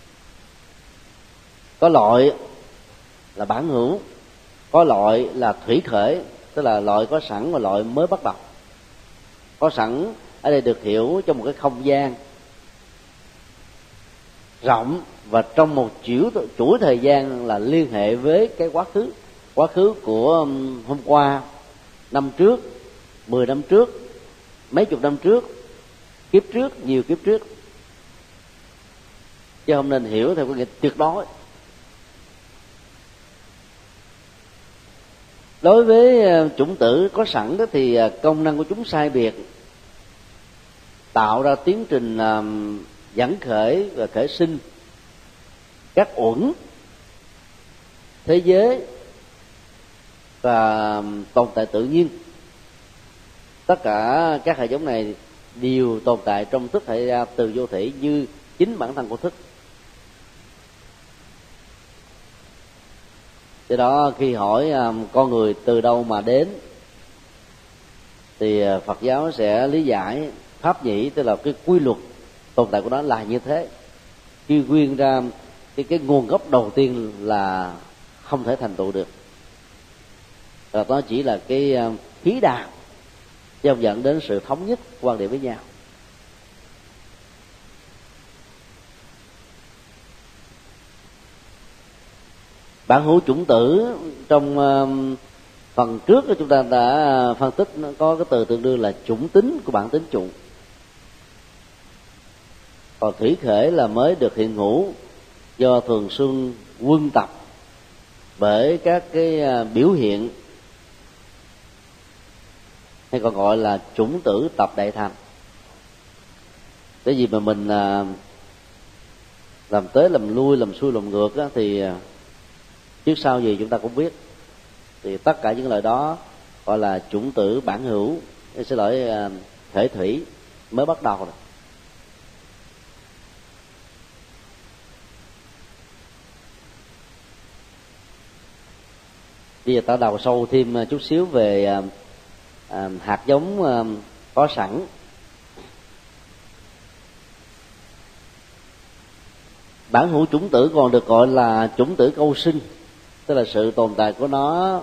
Có loại là bản hữu, có loại là thủy khởi, tức là loại có sẵn và loại mới bắt đầu. Có sẵn ở đây được hiểu trong một cái không gian rộng và trong một chuỗi chuỗi thời gian là liên hệ với cái quá khứ. Quá khứ của hôm qua, năm trước, mười năm trước, mấy chục năm trước, kiếp trước, nhiều kiếp trước. Chứ không nên hiểu theo cái nghĩa tuyệt đối. Đối với chủng tử có sẵn đó thì công năng của chúng sai biệt, tạo ra tiến trình dẫn khởi và khởi sinh các uẩn, thế giới và tồn tại tự nhiên. Tất cả các hệ giống này đều tồn tại trong thức hệ ra từ vô thủy như chính bản thân của thức. Do đó khi hỏi con người từ đâu mà đến thì Phật giáo sẽ lý giải pháp nhĩ, tức là cái quy luật tồn tại của nó là như thế. Khi nguyên ra cái, cái nguồn gốc đầu tiên là không thể thành tựu được, và nó chỉ là cái khí đà chứ không dẫn đến sự thống nhất quan điểm với nhau. Bản hữu chủng tử trong uh, phần trước chúng ta đã phân tích, nó có cái từ tương đương là chủng tính của bản tính chủng. Còn thủy khởi là mới được hiện hữu do thường xuyên quân tập bởi các cái uh, biểu hiện, hay còn gọi là chủng tử tập đại thành. Cái gì mà mình uh, làm tới làm lui, làm xuôi làm ngược đó, thì uh, trước sau gì chúng ta cũng biết. Thì tất cả những lời đó gọi là chủng tử bản hữu, xin lỗi, thể thủy mới bắt đầu rồi. Bây giờ ta đào sâu thêm chút xíu về à, hạt giống à, có sẵn. Bản hữu chủng tử còn được gọi là chủng tử câu sinh, tức là sự tồn tại của nó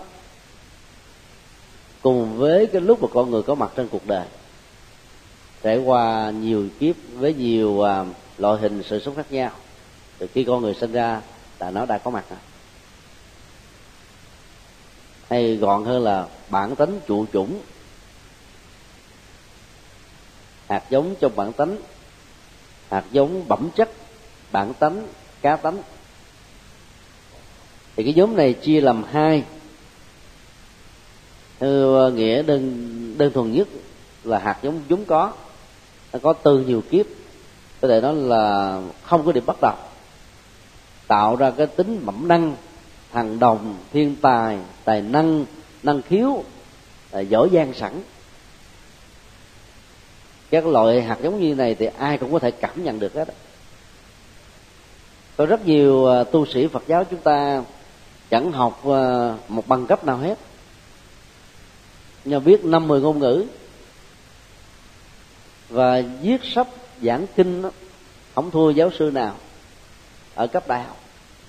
cùng với cái lúc mà con người có mặt trên cuộc đời, trải qua nhiều kiếp với nhiều uh, loại hình sự sống khác nhau. Từ khi con người sinh ra là nó đã có mặt rồi. hay gọn hơn là bản tánh trụ chủng, hạt giống trong bản tánh, hạt giống bẩm chất, bản tánh, cá tánh. Thì cái nhóm này chia làm hai. Theo nghĩa đơn đơn thuần nhất là hạt giống vốn có, nó có từ nhiều kiếp, có thể nói là không có điểm bắt đầu, tạo ra cái tính mẫm năng, thằng đồng, thiên tài, tài năng, năng khiếu, giỏi giang sẵn. Các loại hạt giống như này thì ai cũng có thể cảm nhận được hết. Có rất nhiều tu sĩ Phật giáo chúng ta chẳng học một bằng cấp nào hết, nhưng biết năm mười ngôn ngữ và viết sách giảng kinh đó, không thua giáo sư nào ở cấp đại học.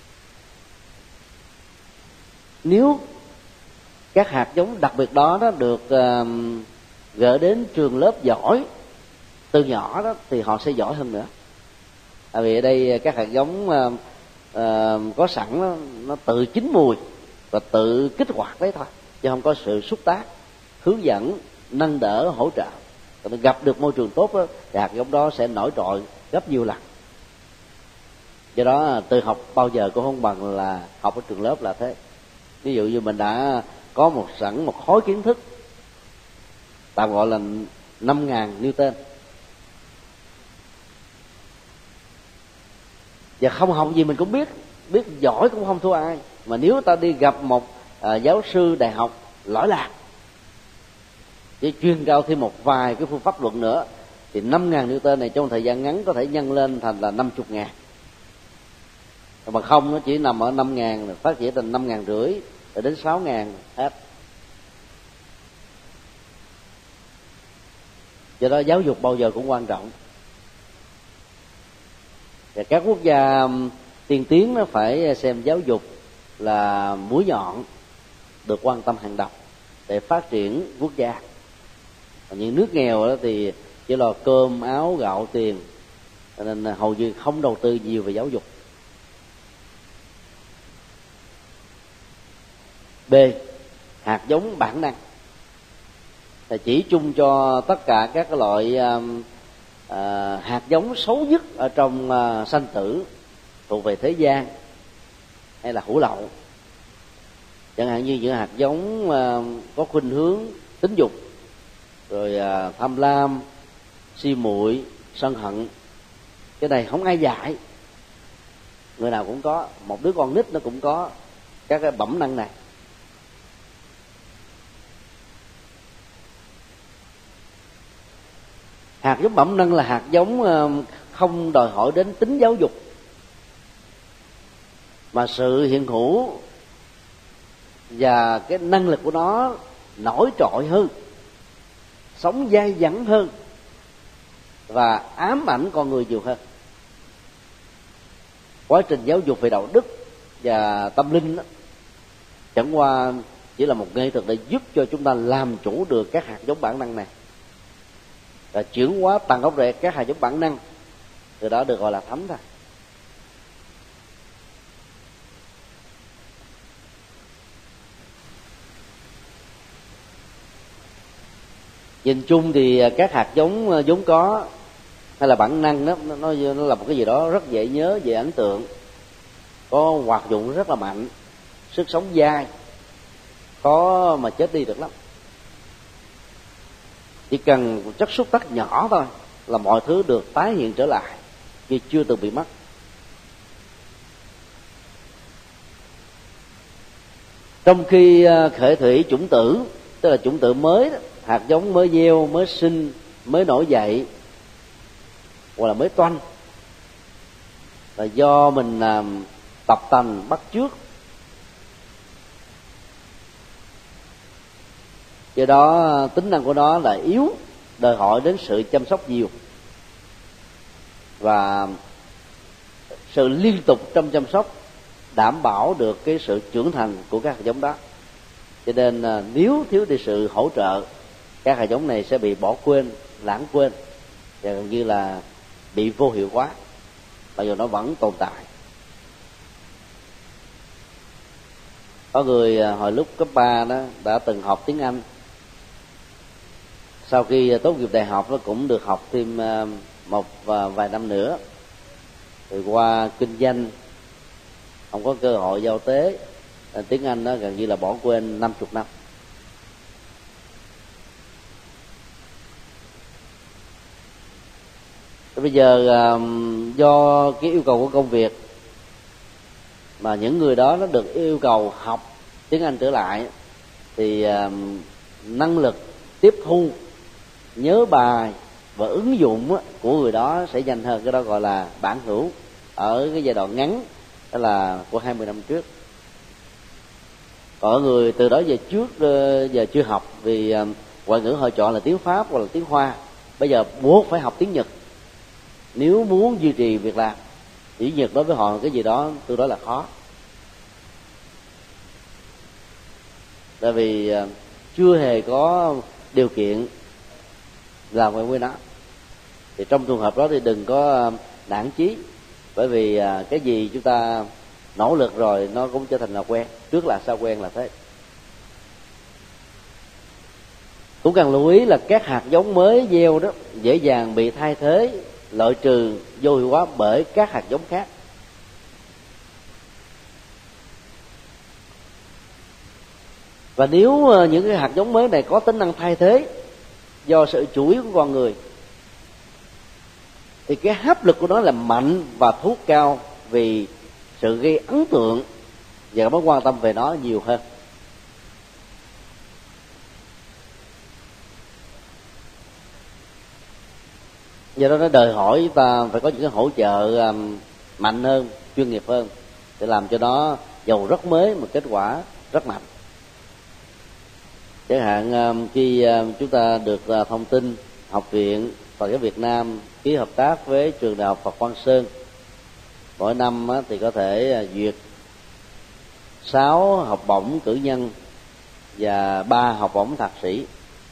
Nếu các hạt giống đặc biệt đó, đó được uh, gửi đến trường lớp giỏi từ nhỏ đó, thì họ sẽ giỏi hơn nữa. Tại vì ở đây các hạt giống uh, uh, có sẵn đó, nó tự chín mùi và tự kích hoạt đấy thôi, chứ không có sự xúc tác, hướng dẫn, nâng đỡ, hỗ trợ. Còn gặp được môi trường tốt đó, thì hạt giống đó sẽ nổi trội gấp nhiều lần. Do đó tự học bao giờ cũng không bằng là học ở trường lớp là thế. Ví dụ như mình đã có một sẵn một khối kiến thức tạm gọi là năm ngàn Newton, và không học gì mình cũng biết, biết giỏi cũng không thua ai. Mà nếu ta đi gặp một à, giáo sư đại học lỗi lạc, chỉ chuyên cao thêm một vài cái phương pháp luận nữa, thì năm ngàn Newton này trong thời gian ngắn có thể nhân lên thành là năm mươi ngàn. Mà không, nó chỉ nằm ở năm ngàn, phát triển thành năm ngàn rưỡi rồi đến sáu ngàn hết. Do đó giáo dục bao giờ cũng quan trọng. Và các quốc gia tiên tiến nó phải xem giáo dục là mũi nhọn được quan tâm hàng đầu để phát triển quốc gia. Còn những nước nghèo đó thì chỉ là cơm áo gạo tiền, cho nên hầu như không đầu tư nhiều về giáo dục. B. Hạt giống bản năng là chỉ chung cho tất cả các loại uh, uh, hạt giống xấu nhất ở trong uh, sanh tử, thuộc về thế gian hay là hữu lậu. Chẳng hạn như những hạt giống uh, có khuynh hướng tính dục, rồi uh, tham lam, si muội, sân hận. Cái này không ai dạy, người nào cũng có, một đứa con nít nó cũng có các cái bẩm năng này. Hạt giống bẩm năng là hạt giống không đòi hỏi đến tính giáo dục, mà sự hiện hữu và cái năng lực của nó nổi trội hơn, sống dai dẳng hơn và ám ảnh con người nhiều hơn. Quá trình giáo dục về đạo đức và tâm linh đó, chẳng qua chỉ là một nghệ thuật để giúp cho chúng ta làm chủ được các hạt giống bản năng này và chuyển hóa tận gốc rễ các hạt giống bản năng, từ đó được gọi là thánh thôi. Nhìn chung thì các hạt giống vốn có hay là bản năng đó, nó, nó là một cái gì đó rất dễ nhớ, dễ ấn tượng, có hoạt dụng rất là mạnh, sức sống dai, có mà chết đi được lắm. Chỉ cần một chất xúc tác nhỏ thôi là mọi thứ được tái hiện trở lại như chưa từng bị mất. Trong khi khởi thủy chủng tử, tức là chủng tử mới đó, hạt giống mới gieo, mới sinh, mới nổi dậy hoặc là mới toanh, là do mình làm tập tành bắt chước. Do đó tính năng của nó là yếu, đòi hỏi đến sự chăm sóc nhiều và sự liên tục trong chăm sóc đảm bảo được cái sự trưởng thành của các hạt giống đó. Cho nên nếu thiếu đi sự hỗ trợ, các hạt giống này sẽ bị bỏ quên, lãng quên và gần như là bị vô hiệu hóa, mặc dù nó vẫn tồn tại. Có người hồi lúc cấp ba đó đã từng học tiếng Anh, sau khi tốt nghiệp đại học nó cũng được học thêm một vài năm nữa, rồi qua kinh doanh không có cơ hội giao tế, tiếng Anh nó gần như là bỏ quên năm chục năm. Bây giờ do cái yêu cầu của công việc mà những người đó nó được yêu cầu học tiếng Anh trở lại, thì năng lực tiếp thu, nhớ bài và ứng dụng của người đó sẽ nhanh hơn. Cái đó gọi là bản hữu ở cái giai đoạn ngắn, đó là của hai mươi năm trước. Còn người từ đó về trước giờ chưa học, vì ngoại ngữ họ chọn là tiếng Pháp hoặc là tiếng Hoa, bây giờ buộc phải học tiếng Nhật nếu muốn duy trì việc làm. Tiếng Nhật đối với họ cái gì đó từ đó là khó, tại vì chưa hề có điều kiện làm quen với nó. Thì trong trường hợp đó thì đừng có nản chí, bởi vì cái gì chúng ta nỗ lực rồi nó cũng trở thành là quen, trước là sao quen là thế. Cũng cần lưu ý là các hạt giống mới gieo đó dễ dàng bị thay thế, loại trừ, vô hiệu hóa bởi các hạt giống khác. Và nếu những cái hạt giống mới này có tính năng thay thế do sự chủ yếu của con người, thì cái áp lực của nó là mạnh và thu hút cao, vì sự gây ấn tượng và mối quan tâm về nó nhiều hơn. Do đó nó đòi hỏi chúng ta phải có những cái hỗ trợ mạnh hơn, chuyên nghiệp hơn, để làm cho nó giàu rất mới mà kết quả rất mạnh. Chẳng hạn khi chúng ta được thông tin Học viện Phật giáo Việt Nam ký hợp tác với trường đại học Phật Quang Sơn, mỗi năm thì có thể duyệt sáu học bổng cử nhân và ba học bổng thạc sĩ.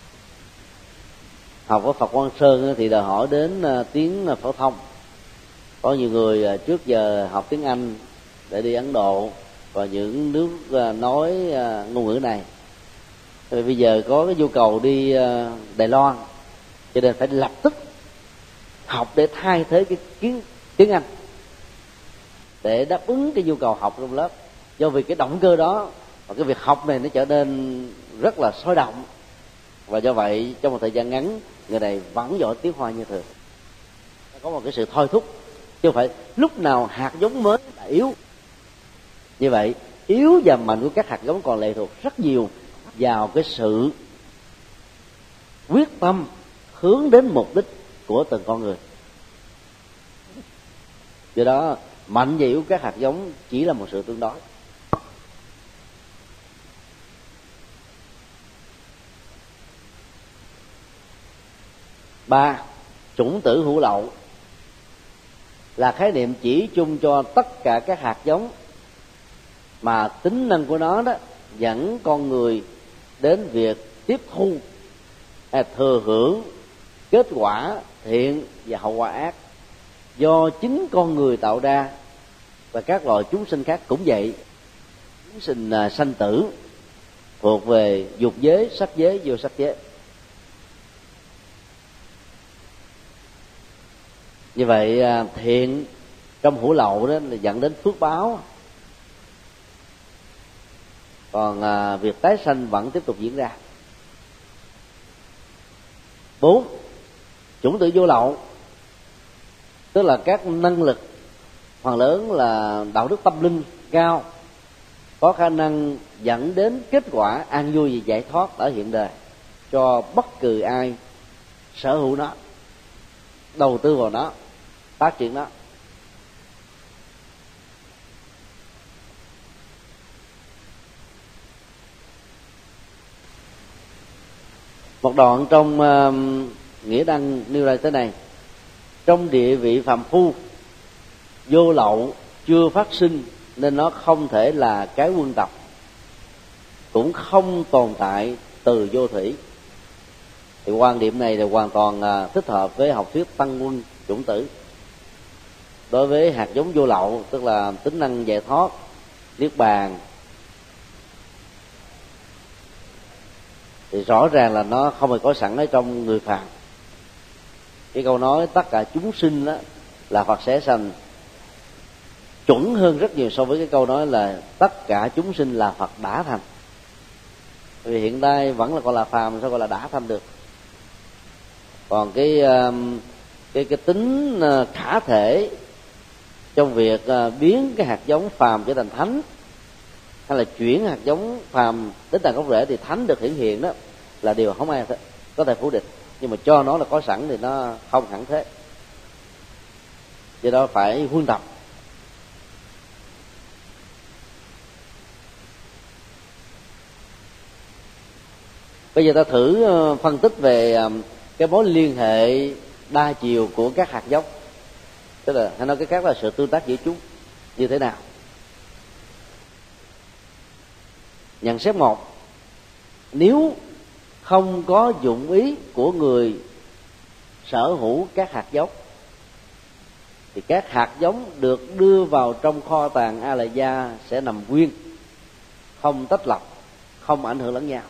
Học ở Phật Quang Sơn thì đòi hỏi đến tiếng phổ thông. Có nhiều người trước giờ học tiếng Anh để đi Ấn Độ và những nước nói ngôn ngữ này, thì bây giờ có cái nhu cầu đi Đài Loan, cho nên phải lập tức học để thay thế cái kiến tiếng Anh để đáp ứng cái nhu cầu học trong lớp. Do vì cái động cơ đó và cái việc học này nó trở nên rất là sôi động, và do vậy trong một thời gian ngắn người này vẫn giỏi tiếng Hoa như thường. Có một cái sự thôi thúc, chứ không phải lúc nào hạt giống mới là yếu. Như vậy yếu và mạnh của các hạt giống còn lệ thuộc rất nhiều vào cái sự quyết tâm hướng đến mục đích của từng con người. Do đó mạnh và yếu các hạt giống chỉ là một sự tương đối. Ba, chủng tử hữu lậu là khái niệm chỉ chung cho tất cả các hạt giống mà tính năng của nó đó dẫn con người đến việc tiếp thu hay thừa hưởng kết quả thiện và hậu quả ác do chính con người tạo ra, và các loài chúng sinh khác cũng vậy. Chúng sinh sanh tử thuộc về dục giới, sắc giới, vô sắc giới. Như vậy thiện trong hữu lậu đó là dẫn đến phước báo, còn à, việc tái sanh vẫn tiếp tục diễn ra. Bốn, chủng tử vô lậu tức là các năng lực phần lớn là đạo đức tâm linh cao, có khả năng dẫn đến kết quả an vui và giải thoát ở hiện đời cho bất cứ ai sở hữu nó, đầu tư vào nó, phát triển nó. Một đoạn trong uh, nghĩa đăng nêu ra thế này: trong địa vị phàm phu, vô lậu chưa phát sinh nên nó không thể là cái quân tập, cũng không tồn tại từ vô thủy. Thì quan điểm này là hoàn toàn uh, thích hợp với học thuyết tăng quân chủng tử. Đối với hạt giống vô lậu, tức là tính năng giải thoát, niết bàn, thì rõ ràng là nó không hề có sẵn ở trong người phàm. Cái câu nói tất cả chúng sinh đó là Phật sẽ sanh chuẩn hơn rất nhiều so với cái câu nói là tất cả chúng sinh là Phật đã thành. Vì hiện nay vẫn là gọi là phàm, sao gọi là đã thành được. Còn cái cái cái tính khả thể trong việc biến cái hạt giống phàm trở thành thánh, hay là chuyển hạt giống phàm đến tận gốc rễ thì thánh được hiển hiện, đó là điều không ai có thể phủ định. Nhưng mà cho nó là có sẵn thì nó không hẳn thế, do đó phải huân tập. Bây giờ ta thử phân tích về cái mối liên hệ đa chiều của các hạt giống, tức là hay nói cái khác là sự tương tác giữa chúng như thế nào. Nhận xét một: nếu không có dụng ý của người sở hữu các hạt giống thì các hạt giống được đưa vào trong kho tàng A Lại Gia sẽ nằm nguyên, không tách lập, không ảnh hưởng lẫn nhau.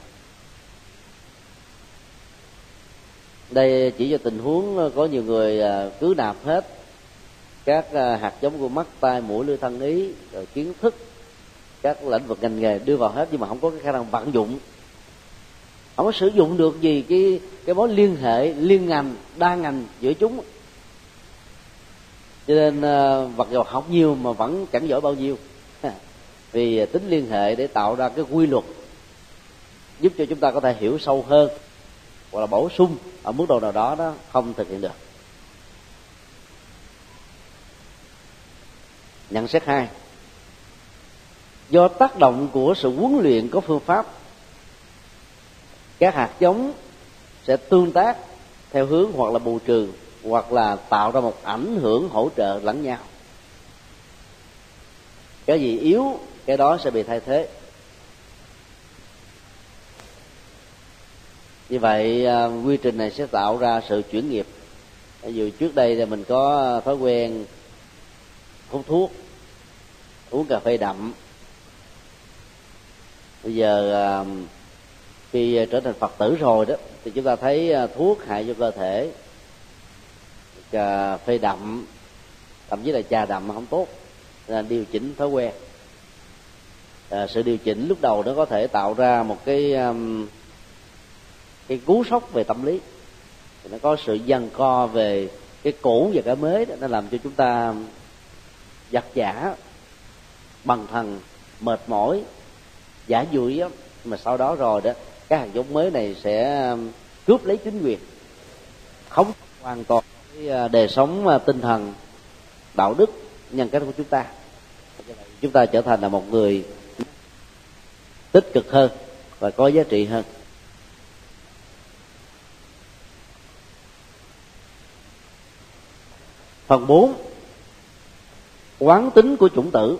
Đây chỉ cho tình huống có nhiều người cứ nạp hết các hạt giống của mắt, tai, mũi, lưỡi, thân, ý, rồi kiến thức, các lĩnh vực ngành nghề đưa vào hết, nhưng mà không có cái khả năng vận dụng, không có sử dụng được gì cái cái mối liên hệ liên ngành đa ngành giữa chúng. Cho nên vật dầu học nhiều mà vẫn chẳng giỏi bao nhiêu, vì tính liên hệ để tạo ra cái quy luật giúp cho chúng ta có thể hiểu sâu hơn hoặc là bổ sung ở mức độ nào đó đó không thực hiện được. Nhận xét hai: do tác động của sự huấn luyện có phương pháp, các hạt giống sẽ tương tác theo hướng hoặc là bù trừ, hoặc là tạo ra một ảnh hưởng hỗ trợ lẫn nhau. Cái gì yếu cái đó sẽ bị thay thế. Như vậy quy trình này sẽ tạo ra sự chuyển nghiệp. Ví dụ trước đây thì mình có thói quen hút thuốc, uống cà phê đậm. Bây giờ khi trở thành Phật tử rồi đó thì chúng ta thấy thuốc hại cho cơ thể, cà phê đậm, thậm chí là trà đậm mà không tốt, nên điều chỉnh thói quen. À, sự điều chỉnh lúc đầu nó có thể tạo ra một cái um, cái cú sốc về tâm lý, thì nó có sự giằng co về cái cũ và cái mới đó, nó làm cho chúng ta giật giả, bằng thần, mệt mỏi, giả dụi á. Mà sau đó rồi đó, các hạt giống mới này sẽ cướp lấy chính quyền, khống hoàn toàn cái đời sống tinh thần, đạo đức, nhân cách của chúng ta. Chúng ta trở thành là một người tích cực hơn và có giá trị hơn. Phần bốn: quán tính của chủng tử.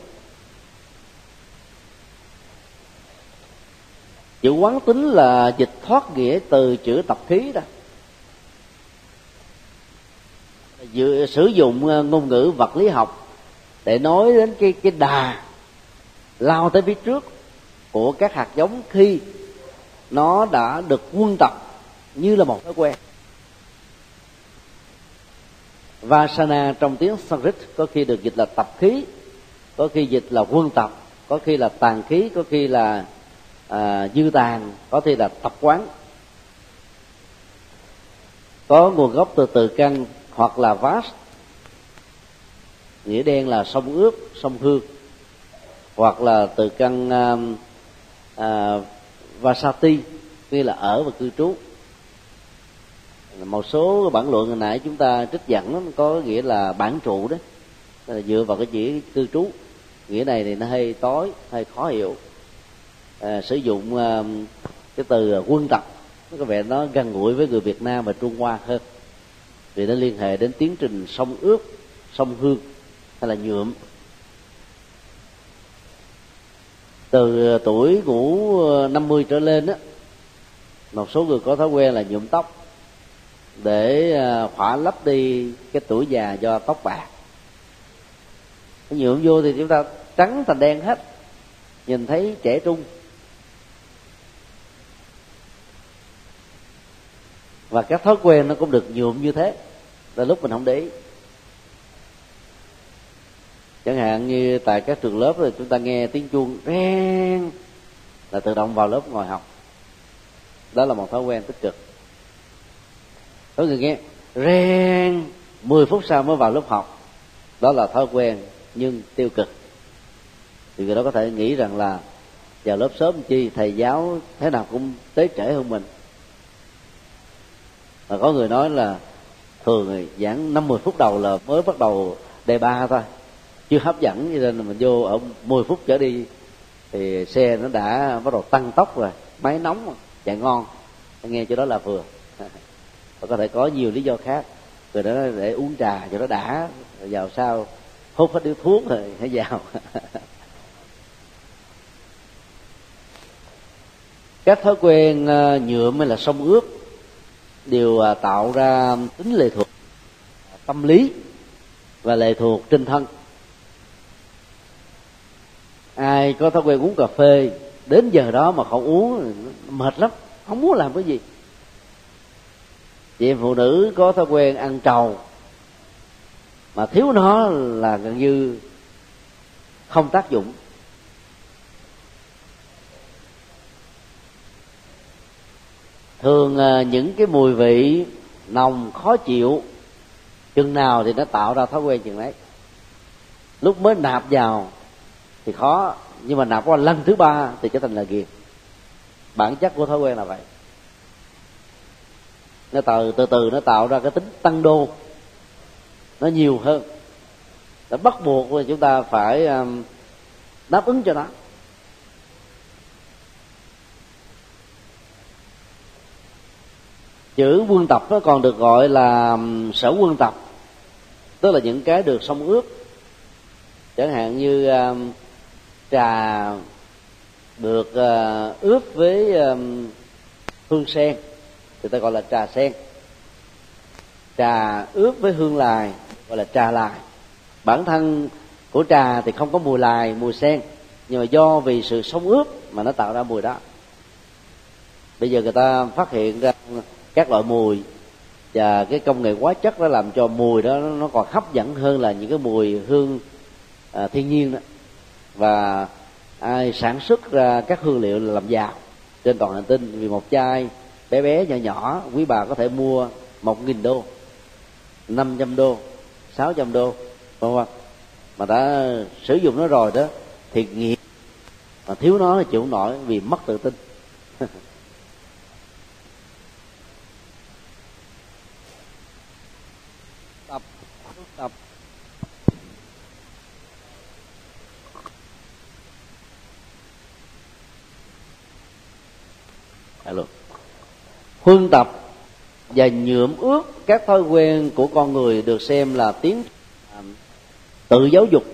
Chữ quán tính là dịch thoát nghĩa từ chữ tập khí đó. Dự, sử dụng ngôn ngữ vật lý học để nói đến cái cái đà lao tới phía trước của các hạt giống khi nó đã được huân tập như là một thói quen. Vasana trong tiếng Sanskrit có khi được dịch là tập khí, có khi dịch là huân tập, có khi là tàn khí, có khi là à, dư tàn, có khi là tập quán. Có nguồn gốc từ từ căn hoặc là vas, nghĩa đen là sông ướt, sông hương, hoặc là từ căn à, à, vasati, nghĩa là ở và cư trú. Một số bản luận hồi nãy chúng ta trích dẫn nó có nghĩa là bản trụ đó, là dựa vào cái chữ cư trú. Nghĩa này thì nó hơi tối, hơi khó hiểu. À, sử dụng à, cái từ quân tập nó có vẻ nó gần gũi với người Việt Nam và Trung Hoa hơn, vì nó liên hệ đến tiến trình sông ướt, sông hương hay là nhuộm. Từ tuổi ngủ năm mươi trở lên á, một số người có thói quen là nhuộm tóc để khỏa lấp đi cái tuổi già do tóc bạc. Nhuộm vô thì chúng ta trắng thành đen hết, nhìn thấy trẻ trung. và các thói quen nó cũng được nhuộm như thế, là lúc mình không để ý. Chẳng hạn như tại các trường lớp rồi chúng ta nghe tiếng chuông reng là tự động vào lớp ngồi học, đó là một thói quen tích cực. Có người nghe reng mười phút sau mới vào lớp học, đó là thói quen nhưng tiêu cực. Thì người đó có thể nghĩ rằng là vào lớp sớm chi, thầy giáo thế nào cũng tới trễ hơn mình. Và có người nói là thường thì giảng năm mười phút đầu là mới bắt đầu đề ba thôi, chưa hấp dẫn, cho nên là mình vô ở mười phút trở đi thì xe nó đã bắt đầu tăng tốc rồi, máy nóng rồi, chạy ngon, nghe chỗ đó là vừa. Và có thể có nhiều lý do khác, người đó để uống trà cho nó đã, rồi vào sau hút hết điếu thuốc rồi hãy vào. Các thói quen nhuộm hay là xông ướp đều tạo ra tính lệ thuộc tâm lý và lệ thuộc trên thân. Ai có thói quen uống cà phê đến giờ đó mà không uống mệt lắm, không muốn làm cái gì. Chị em phụ nữ có thói quen ăn trầu mà thiếu nó là gần như không tác dụng. Thường những cái mùi vị nồng khó chịu chừng nào thì nó tạo ra thói quen chừng đấy. Lúc mới nạp vào thì khó, nhưng mà nạp qua lần thứ ba thì trở thành là ghiền. Bản chất của thói quen là vậy. Nó từ từ từ nó tạo ra cái tính tăng đô, nó nhiều hơn, nó bắt buộc là chúng ta phải um, đáp ứng cho nó. Chữ quân tập nó còn được gọi là sở quân tập, tức là những cái được xông ướp. Chẳng hạn như um, trà được uh, ướp với um, hương sen thì ta gọi là trà sen. Trà ướp với hương lài gọi là trà lài. Bản thân của trà thì không có mùi lài, mùi sen, nhưng mà do vì sự xông ướp mà nó tạo ra mùi đó. Bây giờ người ta phát hiện ra các loại mùi và cái công nghệ hóa chất đó làm cho mùi đó nó còn hấp dẫn hơn là những cái mùi hương à, thiên nhiên đó. Và ai sản xuất ra các hương liệu là làm giàu trên toàn hành tinh, vì một chai bé bé nhỏ nhỏ quý bà có thể mua một nghìn đô, năm trăm đô, sáu trăm đô, vân vân. Mà đã sử dụng nó rồi đó thì nghiện, mà thiếu nó thì chịu không nổi vì mất tự tin. tập tập Hello. Huân tập và nhuộm ướt các thói quen của con người được xem là tiến tự giáo dục,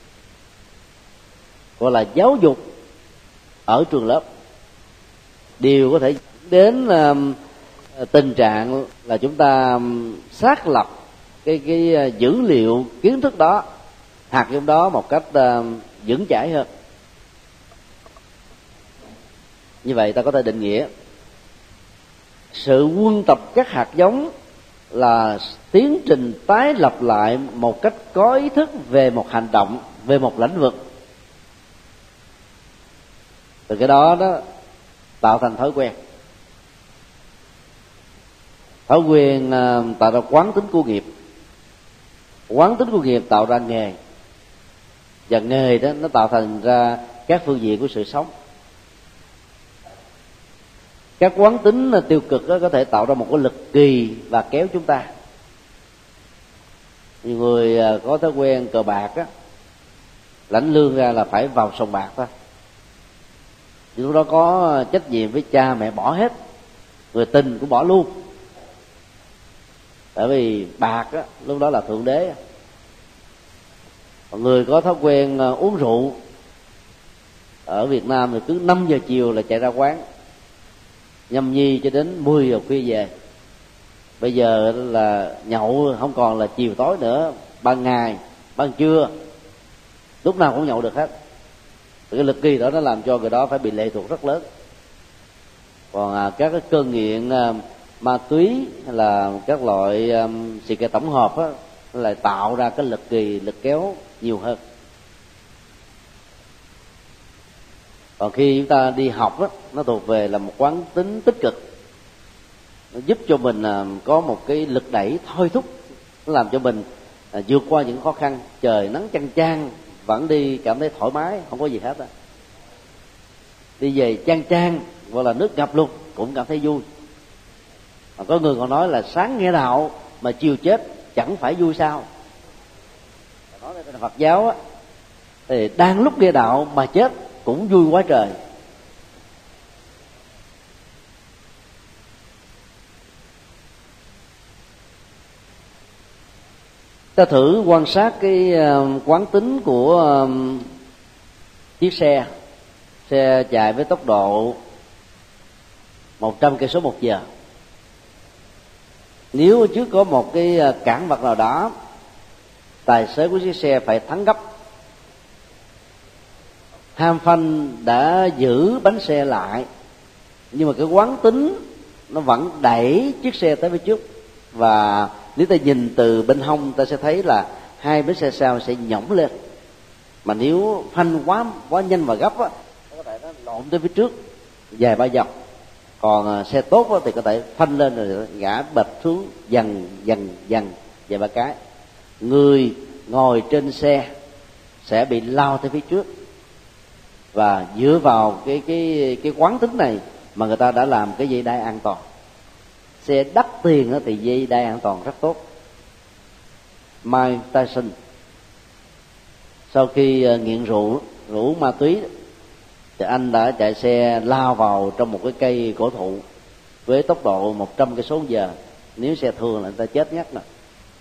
gọi là giáo dục ở trường lớp, đều có thể dẫn đến uh, tình trạng là chúng ta xác lập cái cái dữ liệu kiến thức đó, hạt giống đó một cách uh, vững chãi hơn. Như vậy ta có thể định nghĩa sự huân tập các hạt giống là tiến trình tái lập lại một cách có ý thức về một hành động, về một lĩnh vực. Từ cái đó đó tạo thành thói quen. Thói quen uh, tạo ra quán tính của nghiệp, quán tính của nghiệp tạo ra nghề, và nghề đó nó tạo thành ra các phương diện của sự sống. Các quán tính tiêu cực đó có thể tạo ra một cái lực kỳ và kéo chúng ta. Nhiều người có thói quen cờ bạc á, lãnh lương ra là phải vào sòng bạc thôi. Nhưng lúc đó có trách nhiệm với cha mẹ bỏ hết, người tình cũng bỏ luôn. Tại vì bạc á, lúc đó là thượng đế. Còn người có thói quen uống rượu ở Việt Nam thì cứ năm giờ chiều là chạy ra quán, nhâm nhi cho đến mười giờ khuya về. Bây giờ là nhậu không còn là chiều tối nữa, ban ngày, ban trưa, lúc nào cũng nhậu được hết. Cái lực kỳ đó nó làm cho người đó phải bị lệ thuộc rất lớn. Còn à, các cái cơn nghiện à, ma túy hay là các loại um, xì ke tổng hợp á, nó lại tạo ra cái lực kỳ, lực kéo nhiều hơn. Còn khi chúng ta đi học á, nó thuộc về là một quán tính tích cực, nó giúp cho mình uh, có một cái lực đẩy thôi thúc, nó làm cho mình uh, vượt qua những khó khăn. Trời nắng chang chang vẫn đi cảm thấy thoải mái, không có gì hết á. Đi về chang chang hoặc là nước ngập lụt cũng cảm thấy vui. Mà có người còn nói là sáng nghe đạo mà chiều chết chẳng phải vui sao. Nói là Phật giáo á, thì đang lúc nghe đạo mà chết cũng vui quá trời. Ta thử quan sát cái quán tính của chiếc xe xe chạy với tốc độ một trăm cây số một giờ. Nếu trước có một cái cản vật nào đó, tài xế của chiếc xe phải thắng gấp. Ham phanh đã giữ bánh xe lại, nhưng mà cái quán tính nó vẫn đẩy chiếc xe tới phía trước. Và nếu ta nhìn từ bên hông, ta sẽ thấy là hai bánh xe sau sẽ nhõng lên. Mà nếu phanh quá quá nhanh và gấp á, có thể nó lộn tới phía trước vài ba vòng. Còn xe tốt á, thì có thể phanh lên rồi ngã bệt xuống dần dần dần vài ba cái. Người ngồi trên xe sẽ bị lao tới phía trước. Và dựa vào cái cái cái quán tính này mà người ta đã làm cái dây đai an toàn. Xe đắt tiền đó thì dây đai an toàn rất tốt. Mike Tyson sau khi nghiện rượu, rượu ma túy, thì anh đã chạy xe lao vào trong một cái cây cổ thụ với tốc độ một trăm cây số giờ. Nếu xe thường là người ta chết ngắt rồi.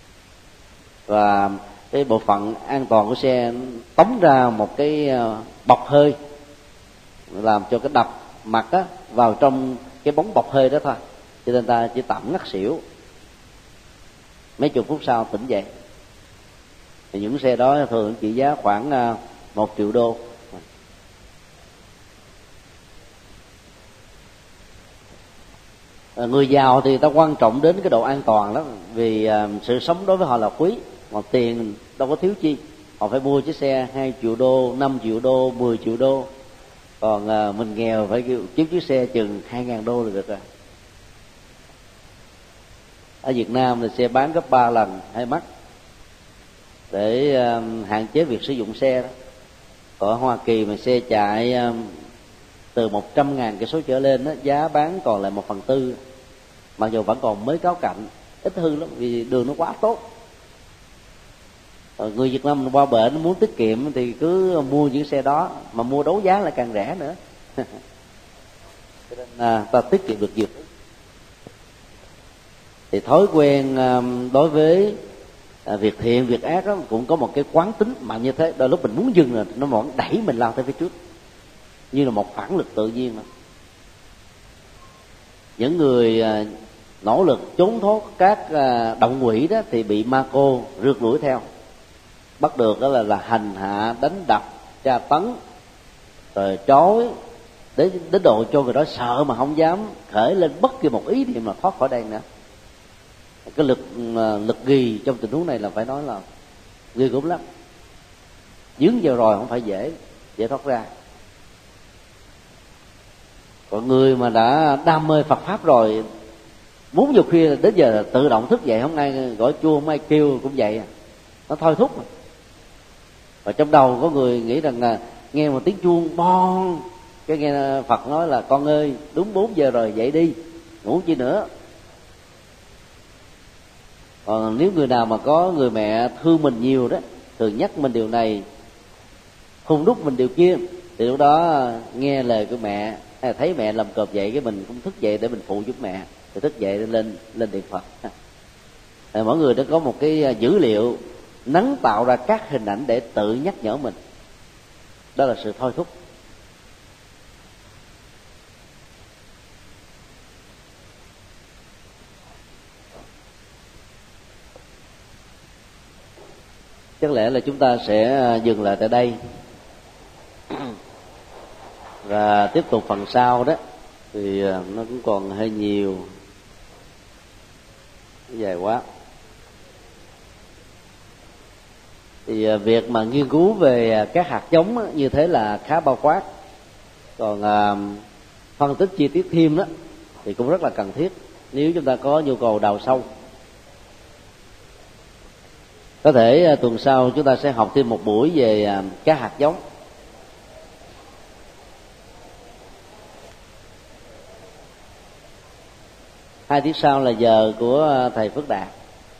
Và cái bộ phận an toàn của xe tống ra một cái bọc hơi, làm cho cái đập mặt á vào trong cái bóng bọc hơi đó thôi, cho nên ta chỉ tạm ngất xỉu. Mấy chục phút sau tỉnh dậy. Thì những xe đó thường trị giá khoảng một triệu đô. Người giàu thì ta quan trọng đến cái độ an toàn lắm, vì sự sống đối với họ là quý, mà tiền đâu có thiếu chi. Họ phải mua chiếc xe hai triệu đô, năm triệu đô, mười triệu đô. Còn mình nghèo phải kiếm chiếc xe chừng hai ngàn đô là được rồi. Ở Việt Nam thì xe bán gấp ba lần hay mắc, để hạn chế việc sử dụng xe đó. Ở Hoa Kỳ mà xe chạy từ một trăm ngàn cây số trở lên đó, giá bán còn lại một phần tư. Mặc dù vẫn còn mới cáo cạnh, ít hư lắm vì đường nó quá tốt. Rồi người Việt Nam qua bển muốn tiết kiệm thì cứ mua những xe đó, mà mua đấu giá lại càng rẻ nữa. Cho nên à, ta tiết kiệm được nhiều. Thì thói quen à, đối với à, việc thiện việc ác đó, cũng có một cái quán tính mạnh như thế. Đôi lúc mình muốn dừng rồi nó vẫn đẩy mình lao tới phía trước, như là một phản lực tự nhiên đó. Những người à, nỗ lực trốn thoát các à, động quỷ đó thì bị ma cô rượt đuổi theo, bắt được đó là, là hành hạ, đánh đập, tra tấn, rồi trói, đến đến độ cho người đó sợ mà không dám khởi lên bất kỳ một ý niệm mà thoát khỏi đây nữa. Cái lực lực ghi trong tình huống này là phải nói là ghê gớm lắm. Dướng vào rồi không phải dễ dễ thoát ra. Còn người mà đã đam mê Phật pháp rồi, bốn giờ khuya đến giờ là tự động thức dậy, không ai gọi chuông, không ai kêu cũng vậy, nó thôi thúc mà. Và trong đầu có người nghĩ rằng là nghe một tiếng chuông bon, cái nghe Phật nói là con ơi đúng bốn giờ rồi dậy đi, ngủ chi nữa. Còn nếu người nào mà có người mẹ thương mình nhiều đó, thường nhắc mình điều này, hung đúc mình điều kia, thì lúc đó nghe lời của mẹ, hay thấy mẹ làm cộp dậy, cái mình cũng thức dậy để mình phụ giúp mẹ, thì thức dậy lên lên niệm Phật. Thì mỗi người đã có một cái dữ liệu nắng tạo ra các hình ảnh để tự nhắc nhở mình. Đó là sự thôi thúc. Chắc lẽ là chúng ta sẽ dừng lại tại đây, và tiếp tục phần sau đó thì nó cũng còn hơi nhiều dài quá. Thì việc mà nghiên cứu về các hạt giống như thế là khá bao quát, còn phân tích chi tiết thêm đó thì cũng rất là cần thiết nếu chúng ta có nhu cầu đào sâu. Có thể tuần sau chúng ta sẽ học thêm một buổi về các hạt giống. Hai tiết sau là giờ của thầy Phước Đạt.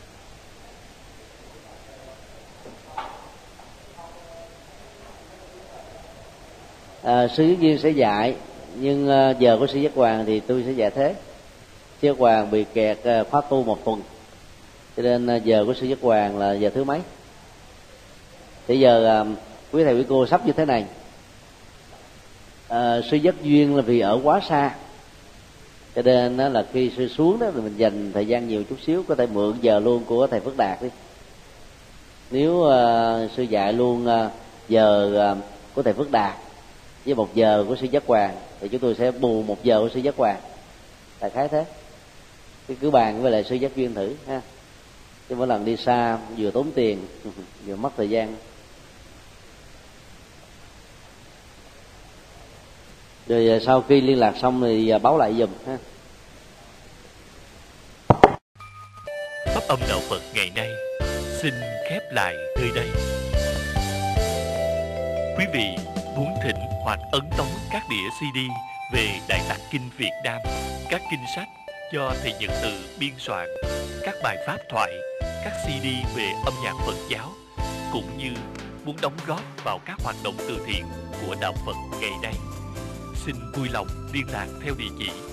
À, sư giáo viên sẽ dạy, nhưng giờ của sư giác Hoàng thì tôi sẽ dạy thế. Sư giác Hoàng bị kẹt khóa tu một tuần, cho nên giờ của sư giác Hoàng là giờ thứ mấy. Thì giờ quý thầy quý cô sắp như thế này. À, sư giác duyên là vì ở quá xa, cho nên đó là khi sư xuống đó thì mình dành thời gian nhiều chút xíu, có thể mượn giờ luôn của thầy Phước Đạt đi. Nếu uh, sư dạy luôn uh, giờ uh, của thầy Phước Đạt với một giờ của sư Giác Hoàng thì chúng tôi sẽ bù một giờ của sư Giác Hoàng, đại khái thế. Cứ cứ bàn với lại sư Giác Duyên thử ha, chứ mỗi lần đi xa vừa tốn tiền vừa mất thời gian. Rồi sau khi liên lạc xong thì báo lại giùm ha. Pháp âm đạo Phật ngày nay xin khép lại nơi đây. Quý vị muốn thỉnh hoặc ấn tống các đĩa xê đê về Đại Tạng Kinh Việt Nam, các kinh sách do thầy Nhật Từ biên soạn, các bài pháp thoại, các xê đê về âm nhạc Phật giáo, cũng như muốn đóng góp vào các hoạt động từ thiện của đạo Phật ngày nay, xin vui lòng liên lạc theo địa chỉ